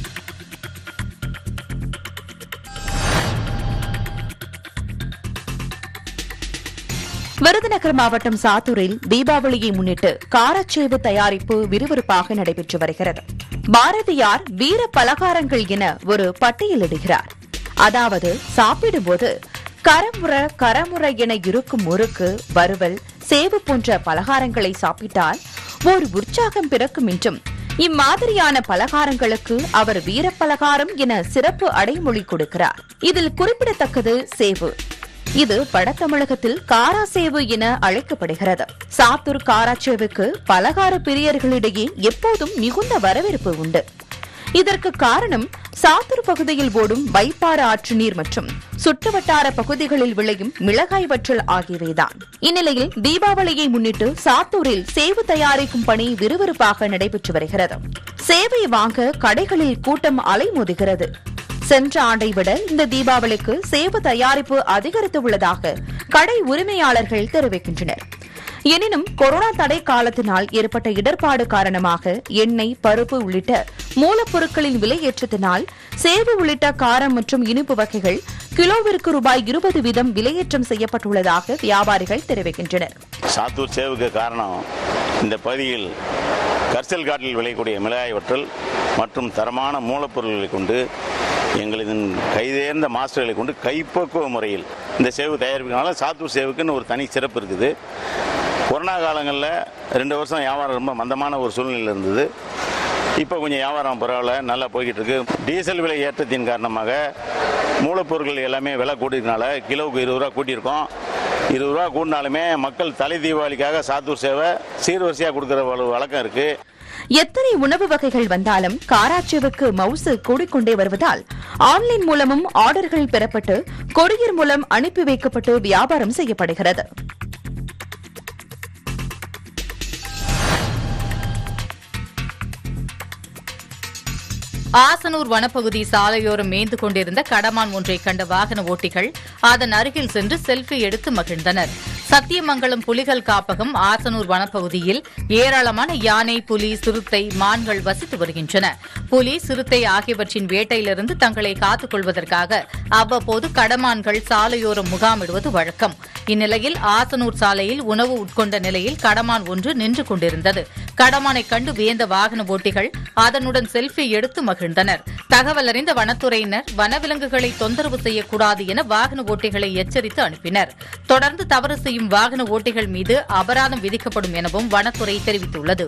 விருதுநகர் மாவட்டம் சாத்தூரில் தீபாவளியை முன்னிட்டு காரச்சேவு தயாரிப்பு விறுவிறுப்பாக நடைபெற்று வருகிறது. பாரதியார் வீர பலகாரங்கள் என ஒரு பட்டியலிடுகிறார். அதாவது சாப்பிடும்போது கரமுற கரமுற என இருக்கும் முறுக்கு, வறுவல், சேவு போன்ற பலகாரங்களை சாப்பிட்டால் ஒரு உற்சாகம் பிறக்கும் என்றும் இம்மாதிரியான பலகாரங்களுக்கு அவர் வீர பலகாரம் என சிறப்பு அடைமொழி கொடுக்கிறார். இதில் குறிப்பிடத்தக்கது சேவு. இது வட தமிழகத்தில் காராசேவு என அழைக்கப்படுகிறது. சாத்தூர் காராச்சேவுக்கு பலகார பிரியர்களிடையே எப்போதும் மிகுந்த வரவேற்பு உண்டு. இதற்கு காரணம் சாத்தூர் பகுதியில் ஓடும் வைப்பாறு ஆற்று நீர் மற்றும் சுற்றுவட்டார பகுதிகளில் விளையும் மிளகாய் வற்றல் ஆகியவைதான். இந்நிலையில் தீபாவளியை முன்னிட்டு சாத்தூரில் சேவு தயாரிக்கும் பணி விறுவிறுப்பாக நடைபெற்று வருகிறது. சேவை வாங்க கடைகளில் கூட்டம் அலைமோதுகிறது. சென்ற ஆண்டை விட இந்த தீபாவளிக்கு சேவு தயாரிப்பு அதிகரித்துள்ளதாக கடை உரிமையாளர்கள் தெரிவிக்கின்றனர். எனினும் கொரோனா தடை காலத்தினால் ஏற்பட்ட இடர்பாடு காரணமாக எண்ணெய், பருப்பு உள்ளிட்ட மூலப்பொருட்களின் விலையேற்றத்தினால் சேவு உள்ளிட்ட காரம் மற்றும் இனிப்பு வகைகள் கிலோவிற்கு ரூபாய் இருபது வீதம் விலையேற்றம் செய்யப்பட்டுள்ளதாக வியாபாரிகள் தெரிவிக்கின்றனர். சாத்தூர் சேவுக்கு காரணம் இந்த பகுதியில் கர்சல் காட்டில் விளையக்கூடிய மிளகாய் வற்றல் மற்றும் தரமான மூலப்பொருட்களை கொண்டு எங்களது கைதேர்ந்த மாஸ்டர்களை கொண்டு கைப்பக்குவ முறையில் இந்த சேவு தயாரிப்புனால சாத்தூர் சேவுக்குன்னு ஒரு தனி சிறப்பு இருக்குது. கொரோனா காலங்களில் ரெண்டு வருஷம் வியாபாரம் ரொம்ப மந்தமான ஒரு சூழ்நிலை இருந்தது. இப்போ கொஞ்சம் வியாபாரம் பரவாயில்ல, நல்லா போய்கிட்டு இருக்கு. டீசல் விலை ஏற்றத்தின் காரணமாக மூலப்பொருட்கள் எல்லாமே விலை கூட்டினால கிலோவுக்கு இருபது ரூபா கூட்டியிருக்கோம். இருபது ரூபா கூட்டினாலுமே மக்கள் தலை தீபாவளிக்காக சாத்தூர் சேவை சீர்வரிசையாக கொடுக்குற வழக்கம் இருக்கு. எத்தனை உணவு வகைகள் வந்தாலும் காராச்சேவுக்கு மவுசு கூடிக்கொண்டே வருவதால் ஆன்லைன் மூலமும் ஆர்டர்கள் பெறப்பட்டு கொரியர் மூலம் அனுப்பி வைக்கப்பட்டு வியாபாரம் செய்யப்படுகிறது. ஆசனூர் வனப்பகுதி சாலையோரம் மேய்ந்து கொண்டிருந்த கடமான் ஒன்றை கண்ட வாகன ஓட்டிகள் அதன் அருகில் சென்று செல்ஃபி எடுத்து மகிழ்ந்தனர். சத்தியமங்கலம் புலிகள் காப்பகம் ஆசனூர் வனப்பகுதியில் ஏராளமான யானை, புலி, சிறுத்தை, மான்கள் வசித்து வருகின்றன. புலி, சிறுத்தை ஆகியவற்றின் வேட்டையிலிருந்து தங்களை காத்துக் கொள்வதற்காக அவ்வப்போது கடமான்கள் சாலையோரம் முகாமிடுவது வழக்கம். இந்நிலையில் ஆசனூர் சாலையில் உணவு உட்கொண்ட நிலையில் கடமான் ஒன்று நின்று கொண்டிருந்தது. கடமானை கண்டு வியந்த வாகன ஓட்டிகள் அதனுடன் செல்ஃபி எடுத்து மகிழ்ந்தனர். தகவல் அறிந்த வனத்துறையினர் வனவிலங்குகளை தொந்தரவு செய்யக்கூடாது என வாகன ஓட்டிகளை எச்சரித்து அனுப்பினர். தொடர்ந்து தவறு செய்யும் வாகன ஓட்டிகள் மீது அபராதம் விதிக்கப்படும் எனவும் வனத்துறை தெரிவித்துள்ளது.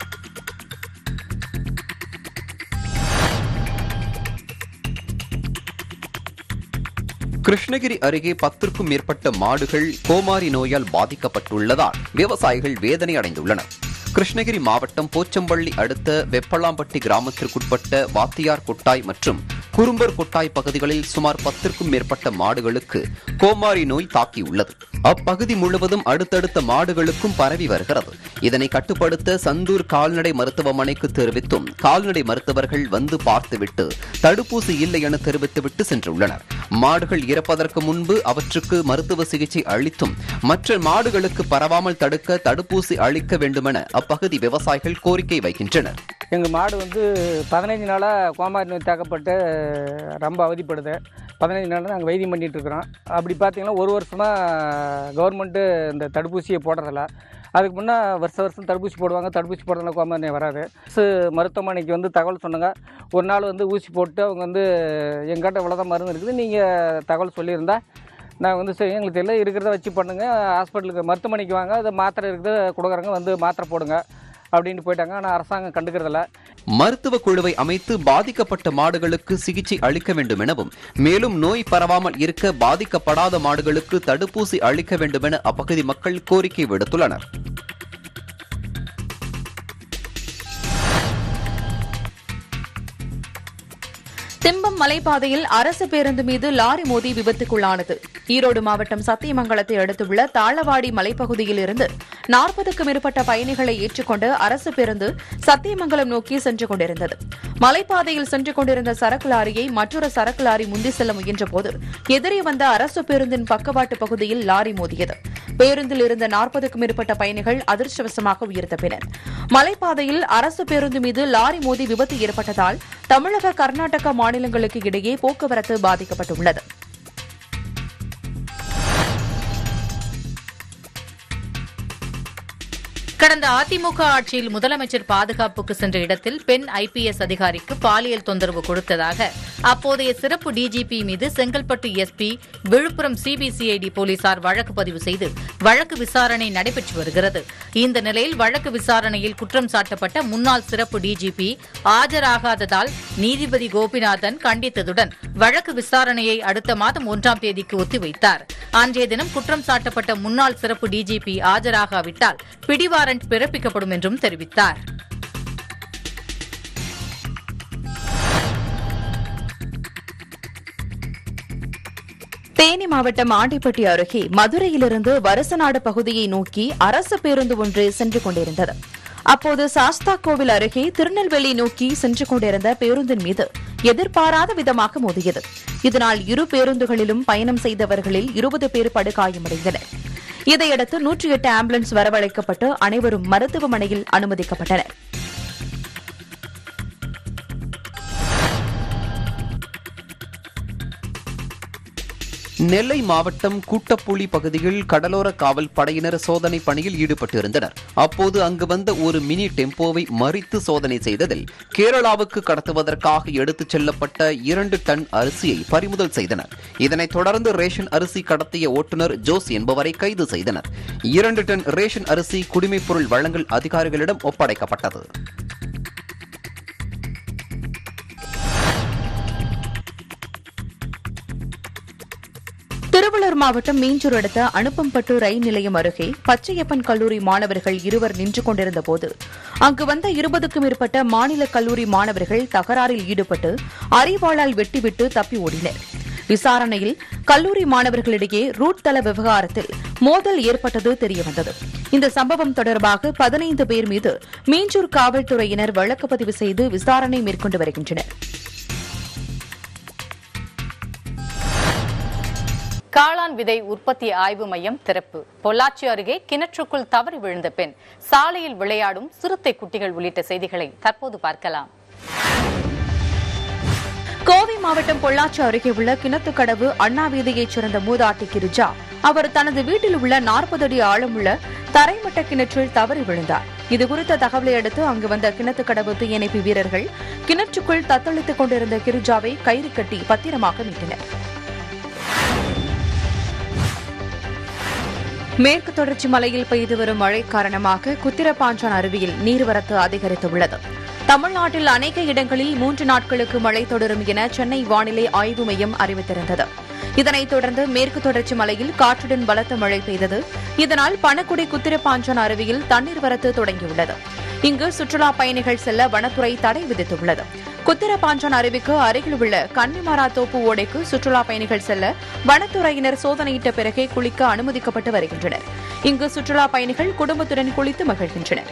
கிருஷ்ணகிரி அருகே பத்திற்கும் மேற்பட்ட மாடுகள் கோமாரி நோயால் பாதிக்கப்பட்டுள்ளதால் விவசாயிகள் வேதனை அடைந்துள்ளனர். கிருஷ்ணகிரி மாவட்டம் போச்சம்பள்ளி அடுத்த வெப்பலாம்பட்டி கிராமத்திற்குட்பட்ட வாத்தியார் கொட்டாய் மற்றும் குறும்பர் கொட்டாய் பகுதிகளில் சுமார் பத்திற்கும் மேற்பட்ட மாடுகளுக்கு கோமாரி நோய் தாக்கியுள்ளது. அப்பகுதி முழுவதும் அடுத்தடுத்த மாடுகளுக்கும் பரவி வருகிறது. இதனை கட்டுப்படுத்த சந்தூர் கால்நடை மருத்துவமனைக்கு தெரிவித்தும் கால்நடை மருத்துவர்கள் வந்து பார்த்துவிட்டு தடுப்பூசி இல்லை என தெரிவித்துவிட்டு சென்றுள்ளனர். மாடுகள் இறப்பதற்கு முன்பு அவற்றுக்கு மருத்துவ சிகிச்சை அளித்தும் மற்ற மாடுகளுக்கு பரவாமல் தடுக்க தடுப்பூசி அளிக்க வேண்டுமென அப்பகுதி விவசாயிகள் கோரிக்கை வைக்கின்றனர். எங்கள் மாடு வந்து பதினைஞ்சு நாளாக கோமாரி நோய் தாக்கப்பட்டு ரொம்ப அவதிப்படுது. பதினைஞ்சு நாள் நாங்கள் வைத்தியம் பண்ணிகிட்டு இருக்கிறோம். அப்படி பார்த்தீங்கன்னா ஒரு வருஷமாக கவர்மெண்ட்டு இந்த தடுப்பூசியை போடுறதில்ல. அதுக்கு முன்னே வருஷம் வருஷம் தடுப்பூசி போடுவாங்க. தடுப்பூசி போடுறதுனால கோமாரி நோய் வராது. மருத்துவமனைக்கு வந்து தகவல் சொன்னாங்க. ஒரு நாள் வந்து ஊசி போட்டு அவங்க வந்து எங்கிட்ட இவ்வளோதான் மருந்து இருக்குது, நீங்கள் தகவல் சொல்லியிருந்தா நாங்கள் வந்து சரி எங்களுக்கு தெரியல இருக்கிறத வச்சு பண்ணுங்கள், ஹாஸ்பிட்டலுக்கு மருத்துவமனைக்கு வாங்க, அது மாத்திரை இருக்குது கொடுக்குறாங்க, வந்து மாத்திரை போடுங்க அப்படின்னு போயிட்டாங்க. ஆனால் அரசாங்கம் கண்டுக்கிறதில்ல. மருத்துவ குழுவை அமைத்து பாதிக்கப்பட்ட மாடுகளுக்கு சிகிச்சை அளிக்க வேண்டும் எனவும் மேலும் நோய் பரவாமல் இருக்க பாதிக்கப்படாத மாடுகளுக்கு தடுப்பூசி அளிக்க வேண்டும் என அப்பகுதி மக்கள் கோரிக்கை விடுத்துள்ளனர். திம்பம் மலைப்பாதையில் அரசு பேருந்து மீது லாரி மோதி விபத்துக்குள்ளானது. ஈரோடு மாவட்டம் சத்தியமங்கலத்தை அடுத்துள்ள தாளவாடி மலைப்பகுதியில் இருந்து நாற்பதுக்கும் மேற்பட்ட பயணிகளை ஏற்றுக்கொண்டு அரசு பேருந்து சத்தியமங்கலம் நோக்கி சென்று கொண்டிருந்தது. மலைப்பாதையில் சென்று கொண்டிருந்த சரக்கு லாரியை மற்றொரு சரக்கு லாரி முந்தி செல்ல முயன்றபோது எதிரே வந்த அரசு பேருந்தின் பக்கவாட்டு பகுதியில் லாரி மோதியது. பேருந்தில் இருந்த நாற்பதுக்கும் மேற்பட்ட பயணிகள் அதிர்ஷ்டவசமாக உயிர் தப்பினர். மலைப்பாதையில் அரசு பேருந்து மீது லாரி மோதி விபத்து ஏற்பட்டதால் தமிழக, கர்நாடக மாநிலங்களுக்கு இடையே போக்குவரத்து பாதிக்கப்பட்டுள்ளது. கடந்த அதிமுக ஆட்சியில் முதலமைச்சர் பாதுகாப்புக்கு சென்ற இடத்தில் பெண் ஐபிஎஸ் அதிகாரிக்கு பாலியல் தொந்தரவு கொடுத்ததாக அப்போதைய சிறப்பு டிஜிபி மீது செங்கல்பட்டு எஸ்பி, விழுப்புரம் சிபிசிஐடி போலீசார் வழக்கு பதிவு செய்து வழக்கு விசாரணை நடைபெற்று வருகிறது. இந்த நிலையில் வழக்கு விசாரணையில் குற்றம் சாட்டப்பட்ட முன்னாள் சிறப்பு டிஜிபி ஆஜராகாததால் நீதிபதி கோபிநாதன் கண்டித்ததுடன் வழக்கு விசாரணையை அடுத்த மாதம் ஒன்றாம் தேதிக்கு ஒத்திவைத்தார். அன்றைய தினம் குற்றம் சாட்டப்பட்ட முன்னாள் சிறப்பு டிஜிபி ஆஜராகாவிட்டால் பிடிவாரண்ட் பிறப்பிக்கப்படும் என்றும் தெரிவித்தார். தேனி மாவட்டம் ஆண்டிப்பட்டி அருகே மதுரையிலிருந்து வருசநாடு பகுதியை நோக்கி அரசு பேருந்து ஒன்று சென்று கொண்டிருந்தது. அப்போது சாஸ்தா கோவில் அருகே திருநெல்வேலி நோக்கி சென்று கொண்டிருந்த பேருந்தின் மீது எதிர்பாராத விதமாக மோதியது. இதனால் இரு பேருந்துகளிலும் பயணம் செய்தவர்களில் இருபது பேர் படுகாயமடைந்தனர். இதையடுத்து நூற்றி எட்டு ஆம்புலன்ஸ் வரவழைக்கப்பட்டு அனைவரும் மருத்துவமனையில் அனுமதிக்கப்பட்டனர். நெல்லை மாவட்டம் கூட்டப்புலி பகுதியில் கடலோர காவல் படையினர் சோதனை பணியில் ஈடுபட்டிருந்தனர். அப்போது அங்கு வந்த ஒரு மினி டெம்போவை மறித்து சோதனை செய்ததில் கேரளாவுக்கு கடத்துவதற்காக எடுத்துச் செல்லப்பட்ட இரண்டு டன் அரிசியை பறிமுதல் செய்தனர். இதனைத் தொடர்ந்து ரேஷன் அரிசி கடத்திய ஓட்டுநர் ஜோஸ் என்பவரை கைது செய்தனர். இரண்டு டன் ரேஷன் அரிசி குடிமைப்பொருள் வழங்கல் அதிகாரிகளிடம் ஒப்படைக்கப்பட்டது. திருவள்ளூர் மாவட்டம் மீஞ்சூர் அடுத்த அனுப்பம்பட்டு ரயில் நிலையம் அருகே பச்சையப்பன் கல்லூரி மாணவர்கள் இருவர் நின்று கொண்டிருந்தபோது அங்கு வந்த இருபதுக்கும் மேற்பட்ட மாநில கல்லூரி மாணவர்கள் தகராறில் ஈடுபட்டு அரிவாளால் வெட்டிவிட்டு தப்பி ஓடினர். விசாரணையில் கல்லூரி மாணவர்களிடையே ரூட் தள விவகாரத்தில் மோதல் ஏற்பட்டது தெரியவந்தது. இந்த சம்பவம் தொடர்பாக பதினைந்து பேர் மீது மீஞ்சூர் காவல்துறையினர் வழக்கு பதிவு செய்து விசாரணை மேற்கொண்டு வருகின்றனர். காளான் விதை உற்பத்தி ஆய்வு மையம் திறப்பு. பொள்ளாச்சி அருகே கிணற்றுக்குள் தவறி விழுந்த பெண், சாலையில் விளையாடும் சிறுத்தை குட்டிகள் உள்ளிட்ட செய்திகளை தற்போது பார்க்கலாம். கோவை மாவட்டம் பொள்ளாச்சி அருகே உள்ள கிணத்துக்கடவு அண்ணா வீதியைச் சேர்ந்த மூதாட்டி கிரிஜா அவர் தனது வீட்டில் உள்ள நாற்பது அடி ஆழமுள்ள தரைமட்ட கிணற்றில் தவறி விழுந்தார். இதுகுறித்த தகவலை அடுத்து அங்கு வந்த கிணத்துக்கடவு தீயணைப்பு வீரர்கள் கிணற்றுக்குள் தத்தளித்துக் கொண்டிருந்த கிரிஜாவை கயிறு கட்டி பத்திரமாக மீட்டனர். மேற்கு தொடர்ச்சி மலையில் பெய்து வரும் மழை காரணமாக குத்திரப்பாஞ்சான் அருவியில் நீர்வரத்து அதிகரித்துள்ளது. தமிழ்நாட்டில் அநேக இடங்களில் மூன்று நாட்களுக்கு மழை தொடரும் என சென்னை வானிலை ஆய்வு மையம் அறிவித்திருந்தது. இதனைத் தொடர்ந்து மேற்கு தொடர்ச்சி மலையில் காற்றுடன் பலத்த மழை பெய்தது. இதனால் பணக்குடி குத்திரப்பாஞ்சான் அருவியில் தண்ணீர் வரத்து தொடங்கியுள்ளது. இங்கு சுற்றுலா பயணிகள் செல்ல வனத்துறை தடை விதித்துள்ளது. குத்திரப்பாஞ்சான் அருவிக்கு அருகில் உள்ள கன்னிமாராத்தோப்பு ஓடைக்கு சுற்றுலா பயணிகள் செல்ல வனத்துறையினர் சோதனையிட்ட பிறகே குளிக்க அனுமதிக்கப்பட்டு வருகின்றனர். இங்கு சுற்றுலா பயணிகள் குடும்பத்துடன் குளித்து மகிழ்கின்றனர்.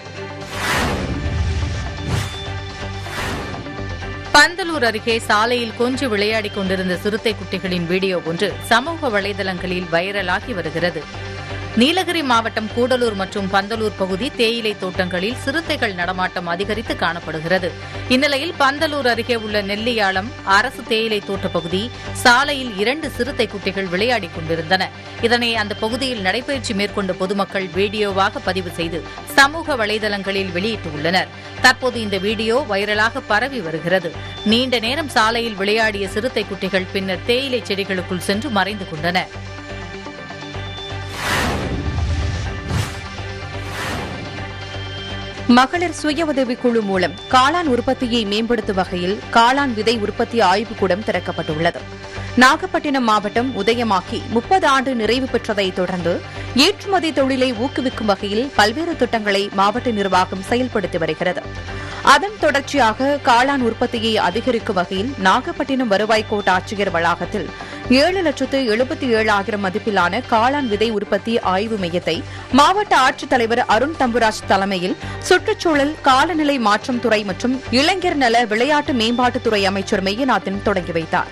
பந்தலூர் அருகே சாலையில் கொஞ்சி விளையாடிக் கொண்டிருந்த சிறுத்தை குட்டிகளின் வீடியோ ஒன்று சமூக வலைதளங்களில் வைரலாகி வருகிறது. நீலகிரி மாவட்டம் கூடலூர் மற்றும் பந்தலூர் பகுதி தேயிலை தோட்டங்களில் சிறுத்தைகள் நடமாட்டம் அதிகரித்து காணப்படுகிறது. இந்நிலையில் பந்தலூர் அருகே உள்ள நெல்லியாளம் அரசு தேயிலை தோட்ட பகுதி சாலையில் இரண்டு சிறுத்தை குட்டிகள் விளையாடிக் கொண்டிருந்தன. இதனை அந்த பகுதியில் நடைபயிற்சி மேற்கொண்ட பொதுமக்கள் வீடியோவாக பதிவு செய்து சமூக வலைதளங்களில் வெளியிட்டுள்ளனர். தற்போது இந்த வீடியோ வைரலாக பரவி வருகிறது. நீண்ட நேரம் சாலையில் விளையாடிய சிறுத்தை குட்டிகள் பின்னர் தேயிலை செடிகளுக்குள் சென்று மறைந்து கொண்டன. மகளிர் சுய உதவிக்குழு மூலம் காளான் உற்பத்தியை மேம்படுத்தும் வகையில் காளான் விதை உற்பத்தி ஆய்வுக்கூடம் திறக்கப்பட்டுள்ளது. நாகப்பட்டினம் மாவட்டம் உதயமாக்கி முப்பது ஆண்டு நிறைவு பெற்றதை தொடர்ந்து ஏற்றுமதி தொழிலை ஊக்குவிக்கும் வகையில் பல்வேறு திட்டங்களை மாவட்ட நிர்வாகம் செயல்படுத்தி வருகிறது. அதன் தொடர்ச்சியாக காளான் உற்பத்தியை அதிகரிக்கும் வகையில் நாகப்பட்டினம் வருவாய் கோட்ட ஆட்சியர் வளாகத்தில் ஏழு லட்சத்து எழுபத்தி ஏழாயிரம் மதிப்பிலான காளான் விதை உற்பத்தி ஆய்வு மையத்தை மாவட்ட ஆட்சித்தலைவர் அருண் தம்புராஜ் தலைமையில் சுற்றுச்சூழல் காலநிலை மாற்றம் துறை மற்றும் இளைஞர் நல விளையாட்டு மேம்பாட்டுத்துறை அமைச்சர் மெய்யநாதன் தொடங்கி வைத்தார்.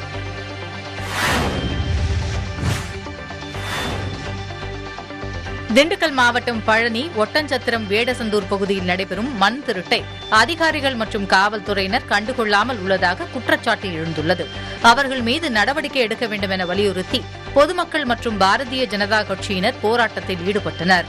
திண்டுக்கல் மாவட்டம் பழனி ஒட்டஞ்சத்திரம் வேடசந்தூர் பகுதியில் நடைபெறும் மண் திருட்டை அதிகாரிகள் மற்றும் காவல்துறையினர் கண்டுகொள்ளாமல் உள்ளதாக குற்றச்சாட்டு எழுந்துள்ளது. அவர்கள் மீது நடவடிக்கை எடுக்க வேண்டும் என வலியுறுத்தி பொதுமக்கள் மற்றும் பாரதிய ஜனதா கட்சியினர் போராட்டத்தில் ஈடுபட்டனர்.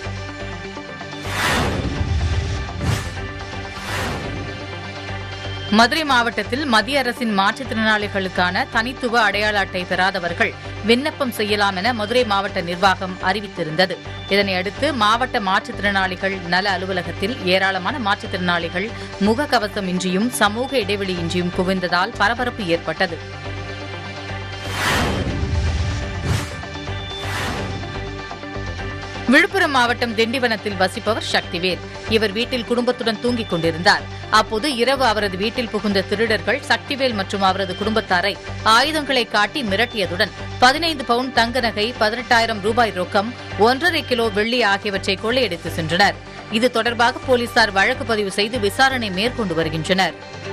மதுரை மாவட்டத்தில் மத்திய அரசின் மாற்றுத்திறனாளிகளுக்கான தனித்துவ அடையாள அட்டை பெறாதவர்கள் விண்ணப்பம் செய்யலாம் என மதுரை மாவட்ட நிர்வாகம் அறிவித்திருந்தது. இதனையடுத்து மாவட்ட மாற்றுத்திறனாளிகள் நல அலுவலகத்தில் ஏராளமான மாற்றுத்திறனாளிகள் முகக்கவசம் இன்றியும் சமூக இடைவெளியின்றியும் குவிந்ததால் பரபரப்பு ஏற்பட்டது. விழுப்புரம் மாவட்டம் திண்டிவனத்தில் வசிப்பவர் சக்திவேல். இவர் வீட்டில் குடும்பத்துடன் தூங்கிக் கொண்டிருந்தார். அப்போது இரவு அவரது வீட்டில் புகுந்த திருடர்கள் சக்திவேல் மற்றும் அவரது குடும்பத்தாரை ஆயுதங்களை காட்டி மிரட்டியதுடன் பதினைந்து பவுண்ட் தங்க நகை, பதினெட்டாயிரம் ரூபாய் ரொக்கம், ஒன்றரை கிலோ வெள்ளி ஆகியவற்றை கொள்ளையடித்து சென்றனர். இது தொடர்பாக போலீசார் வழக்கு பதிவு செய்து விசாரணை மேற்கொண்டு வருகின்றனர்.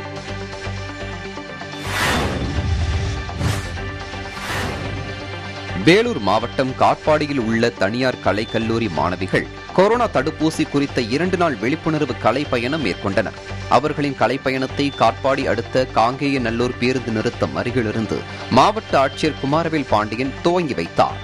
வேலூர் மாவட்டம் காட்பாடியில் உள்ள தனியார் கலைக்கல்லூரி மாணவிகள் கொரோனா தடுப்பூசி குறித்த இரண்டு நாள் விழிப்புணர்வு கலை பயணம் மேற்கொண்டனர். அவர்களின் கலைப்பயணத்தை காட்பாடி அடுத்த காங்கேயநல்லூர் பேருந்து நிறுத்தம் அருகிலிருந்து மாவட்ட ஆட்சியர் குமாரவேல் பாண்டியன் துவங்கி வைத்தார்.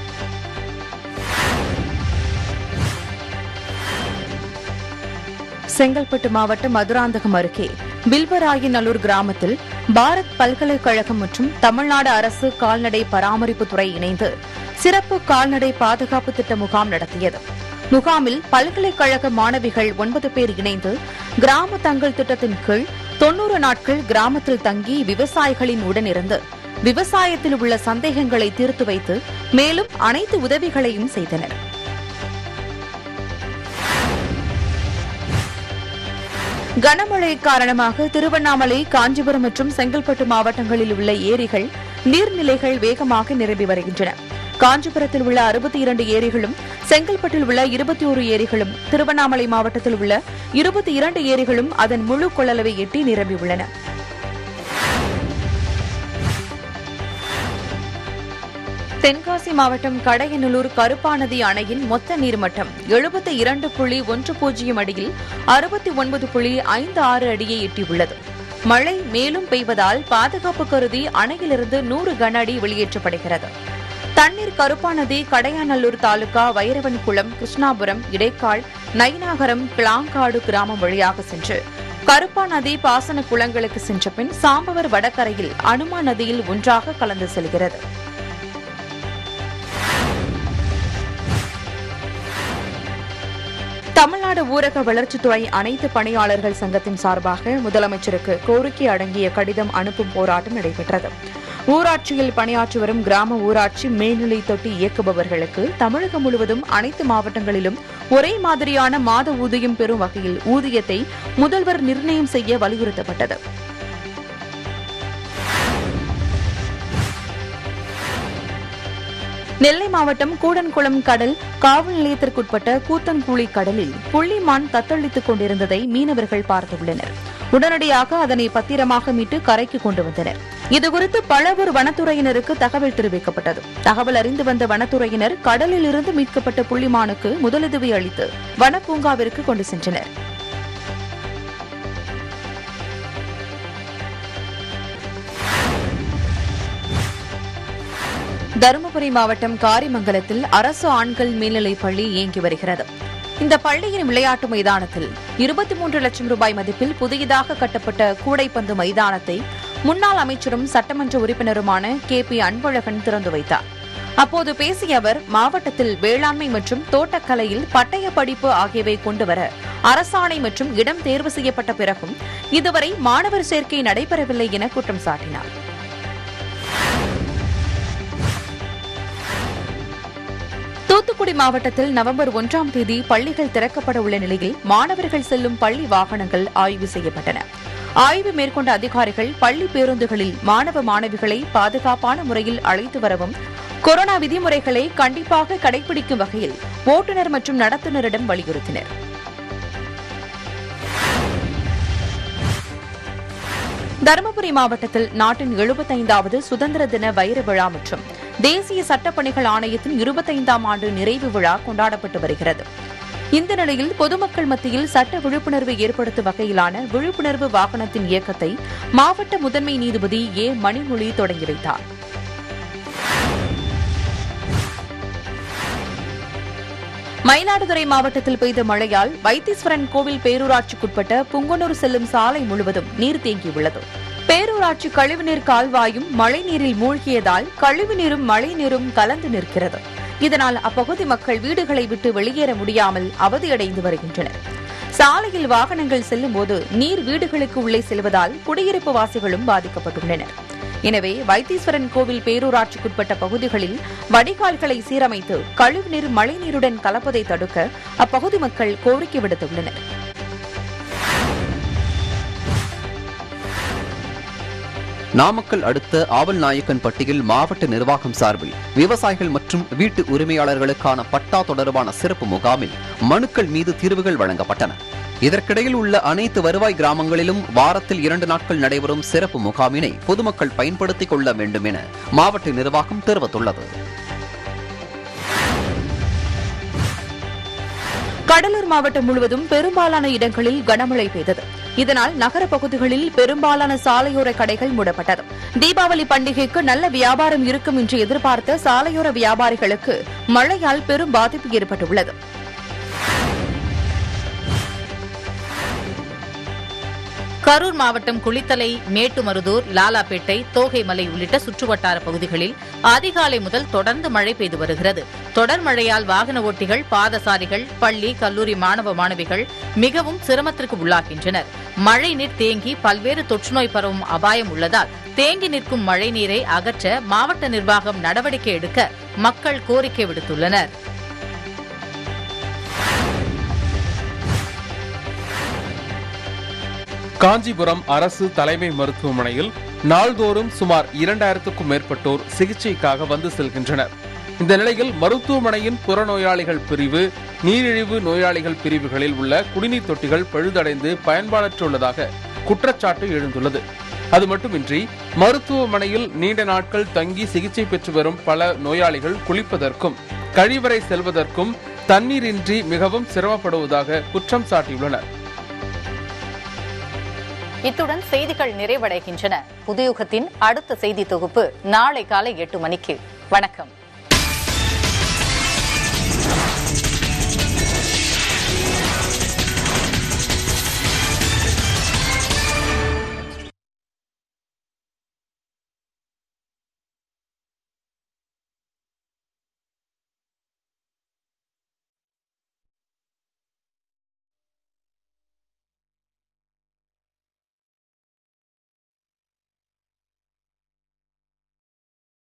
செங்கல்பட்டு மாவட்டம் மதுராந்தகம் அருகே பில்வராயநல்லூர் கிராமத்தில் பாரத் பல்கலைக்கழகம் மற்றும் தமிழ்நாடு அரசு கால்நடை பராமரிப்புத்துறை இணைந்து சிறப்பு கால்நடை பாதுகாப்பு திட்ட முகாம் நடத்தியது. முகாமில் பல்கலைக்கழக மாணவிகள் ஒன்பது பேர் இணைந்து கிராம தங்கள் திட்டத்தின் கீழ் தொன்னூறு நாட்கள் கிராமத்தில் தங்கி விவசாயிகளின் உடனிருந்து விவசாயத்தில் உள்ள சந்தேகங்களை தீர்த்து வைத்து மேலும் அனைத்து உதவிகளையும் செய்தனர். கனமழை காரணமாக திருவண்ணாமலை, காஞ்சிபுரம் மற்றும் செங்கல்பட்டு மாவட்டங்களில் உள்ள ஏரிகள் நீர்நிலைகள் வேகமாக நிரம்பி வருகின்றன. காஞ்சிபுரத்தில் உள்ள அறுபத்தி இரண்டு ஏரிகளும், செங்கல்பட்டில் உள்ள இருபத்தி ஒரு ஏரிகளும், திருவண்ணாமலை மாவட்டத்தில் உள்ள இருபத்தி இரண்டு ஏரிகளும் அதன் முழு கொள்ளளவை எட்டி தென்காசி மாவட்டம் கடையநல்லூர் கருப்பாநதி அணையின் மொத்த நீர்மட்டம் எழுபத்தி இரண்டு புள்ளி ஒன்று பூஜ்ஜியம் அடியில் அறுபத்தி ஒன்பது புள்ளி ஐந்து ஆறு அடியை எட்டியுள்ளது. மழை மேலும் பெய்வதால் பாதுகாப்பு கருதி அணையிலிருந்து நூறு கன அடி வெளியேற்றப்படுகிறது. தண்ணீர் கருப்பாநதி கடையாநல்லூர் தாலுகா வைரவன்குளம், கிருஷ்ணாபுரம், இடைக்கால், நயினாகரம், கிளாங்காடு கிராமம் வழியாக சென்று கருப்பாநதி பாசன குளங்களுக்கு சென்ற பின் சாம்பவர் வடகரையில் அனுமா நதியில் ஒன்றாக கலந்து செல்கிறது. தமிழ்நாடு ஊரக வளர்ச்சித்துறை அனைத்து பணியாளர்கள் சங்கத்தின் சார்பாக முதலமைச்சருக்கு கோரிக்கை அடங்கிய கடிதம் அனுப்பும் போராட்டம் நடைபெற்றது. ஊராட்சியில் பணியாற்றி வரும் கிராம ஊராட்சி மேல்நிலை தொட்டி இயக்குபவர்களுக்கு தமிழகம் முழுவதும் அனைத்து மாவட்டங்களிலும் ஒரே மாதிரியான மாத ஊதியம் பெறும் வகையில் ஊதியத்தை முதல்வர் நிர்ணயம் செய்ய வலியுறுத்தப்பட்டது. நெல்லை மாவட்டம் கூடன்குளம் கடல் காவல் நிலையத்திற்குட்பட்ட கூத்தன்குழி கடலில் புள்ளிமான் தத்தளித்துக் கொண்டிருந்ததை மீனவர்கள் பார்த்துள்ளனர். உடனடியாக அதனை பத்திரமாக மீட்டு கரைக்கு கொண்டு வந்தனர். இதுகுறித்து பழவூர் வனத்துறையினருக்கு தகவல் தெரிவிக்கப்பட்டது. தகவல் அறிந்து வந்த வனத்துறையினர் கடலில் இருந்து மீட்கப்பட்ட புள்ளிமானுக்கு முதலுதவி அளித்து வனப்பூங்காவிற்கு கொண்டு சென்றனர். தருமபுரி மாவட்டம் காரிமங்கலத்தில் அரசு ஆண்கள் மேல்நிலைப் பள்ளி இயங்கி வருகிறது. இந்த பள்ளியின் விளையாட்டு மைதானத்தில் இருபத்தி மூன்று லட்சம் ரூபாய் மதிப்பில் புதியதாக கட்டப்பட்ட கூடைப்பந்து மைதானத்தை முன்னாள் அமைச்சரும் சட்டமன்ற உறுப்பினருமான கே பி அன்பழகன் திறந்து வைத்தார். அப்போது பேசிய அவர், மாவட்டத்தில் வேளாண்மை மற்றும் தோட்டக்கலையில் பட்டய படிப்பு ஆகியவை கொண்டுவர அரசாணை மற்றும் இடம் தேர்வு செய்யப்பட்ட பிறகும் இதுவரை மாணவர் சேர்க்கை நடைபெறவில்லை என குற்றம் சாட்டினார். தூத்துக்குடி மாவட்டத்தில் நவம்பர் ஒன்றாம் தேதி பள்ளிகள் திறக்கப்பட உள்ள நிலையில் மாணவர்கள் செல்லும் பள்ளி வாகனங்கள் ஆய்வு செய்யப்பட்டன. ஆய்வு மேற்கொண்ட அதிகாரிகள் பள்ளி பேருந்துகளில் மாணவ மாணவிகளை பாதுகாப்பான முறையில் அழைத்து வரவும் கொரோனா விதிமுறைகளை கண்டிப்பாக கடைபிடிக்கும் வகையில் ஓட்டுநர் மற்றும் நடத்துனரிடம் வலியுறுத்தினர். தருமபுரி மாவட்டத்தில் நாட்டின் எழுபத்தைந்தாவது சுதந்திர தின வைர விழா மற்றும் தேசிய சட்டப்பணிகள் ஆணையத்தின் இருபத்தைந்தாம் ஆண்டு நிறைவு விழா கொண்டாடப்பட்டு வருகிறது. இந்த நிலையில் பொதுமக்கள் மத்தியில் சட்ட விழிப்புணர்வு ஏற்படுத்தும் வகையிலான விழிப்புணர்வு வாகனத்தின் இயக்கத்தை மாவட்ட முதன்மை நீதிபதி ஏ மணிமொழி தொடங்கி வைத்தார். மயிலாடுதுறை மாவட்டத்தில் பெய்த மழையால் வைத்தீஸ்வரன் கோவில் பேரூராட்சிக்குட்பட்ட புங்கனூர் செல்லும் சாலை முழுவதும் நீர் தேங்கியுள்ளது. பேரூராட்சி கழிவுநீர் கால்வாயும் மழைநீரில் மூழ்கியதால் கழிவுநீரும் மழைநீரும் கலந்து நிற்கிறது. இதனால் அப்பகுதி மக்கள் வீடுகளை விட்டு வெளியேற முடியாமல் அவதியடைந்து வருகின்றனர். சாலையில் வாகனங்கள் செல்லும்போது நீர் வீடுகளுக்கு உள்ளே செல்வதால் குடியிருப்பு வாசிகளும் பாதிக்கப்பட்டுள்ளனர். எனவே வைத்தீஸ்வரன் கோவில் பேரூராட்சிக்குட்பட்ட பகுதிகளில் வடிகால்களை சீரமைத்து கழிவுநீர் மழைநீருடன் கலப்பதை தடுக்க அப்பகுதி மக்கள் கோரிக்கை விடுத்துள்ளனர். நாமக்கல் அடுத்த ஆவல்நாயக்கன்பட்டியில் மாவட்ட நிர்வாகம் சார்பில் விவசாயிகள் மற்றும் வீட்டு உரிமையாளர்களுக்கான பட்டா தொடர்பான சிறப்பு முகாமில் மனுக்கள் மீது தீர்வுகள் வழங்கப்பட்டன. இதற்கிடையில் உள்ள அனைத்து வருவாய் கிராமங்களிலும் வாரத்தில் இரண்டு நாட்கள் நடைபெறும் சிறப்பு முகாமினை பொதுமக்கள் பயன்படுத்திக் கொள்ள வேண்டும் என மாவட்ட நிர்வாகம் தெரிவித்துள்ளது. கடலூர் மாவட்டம் முழுவதும் பெரும்பாலான இடங்களில் கனமழை பெய்தது. இதனால் நகர பகுதிகளில் பெரும்பாலான சாலையோர கடைகள் மூடப்பட்டது. தீபாவளி பண்டிகைக்கு நல்ல வியாபாரம் இருக்கும் என்று எதிர்பார்த்த சாலையோர வியாபாரிகளுக்கு மழையால் பெரும் பாதிப்பு ஏற்பட்டுள்ளது. கரூர் மாவட்டம் குளித்தலை, மேட்டுமருதூர், லாலாப்பேட்டை, தோகைமலை உள்ளிட்ட சுற்றுவட்டார பகுதிகளில் அதிகாலை முதல் தொடர்ந்து மழை பெய்து வருகிறது. தொடர் மழையால் வாகன ஓட்டிகள், பாதசாரிகள், பள்ளி, கல்லூரி மாணவ மாணவிகள் மிகவும் சிரமத்திற்கு உள்ளாகின்றனர். மழை நீர் தேங்கி பல்வேறு தொற்றுநோய் பரவும் அபாயம் உள்ளதால் தேங்கி நிற்கும் மழை நீரை அகற்ற மாவட்ட நிர்வாகம் நடவடிக்கை எடுக்க மக்கள் கோரிக்கை விடுத்துள்ளனர். காஞ்சிபுரம் அரசு தலைமை மருத்துவமனையில் நாள்தோறும் சுமார் இரண்டாயிரத்துக்கும் மேற்பட்டோர் சிகிச்சைக்காக வந்து செல்கின்றனர். இந்த நிலையில் மருத்துவமனையின் புறநோயாளிகள் பிரிவு, நீரிழிவு நோயாளிகள் பிரிவுகளில் உள்ள குடிநீர் தொட்டிகள் பழுதடைந்து பயன்பாடற்றுள்ளதாக குற்றச்சாட்டு எழுந்துள்ளது. அது மட்டுமின்றி மருத்துவமனையில் நீண்ட நாட்கள் தங்கி சிகிச்சை பெற்று வரும் பல நோயாளிகள் குளிப்பதற்கும் கழிவறை செல்வதற்கும் தண்ணீரின்றி மிகவும் சிரமப்படுவதாக குற்றம் சாட்டியுள்ளனர். இத்துடன் செய்திகள் நிறைவடைகின்றன. புதுயுகத்தின் அடுத்த செய்தி தொகுப்பு நாளை காலை எட்டு மணிக்கு. வணக்கம்.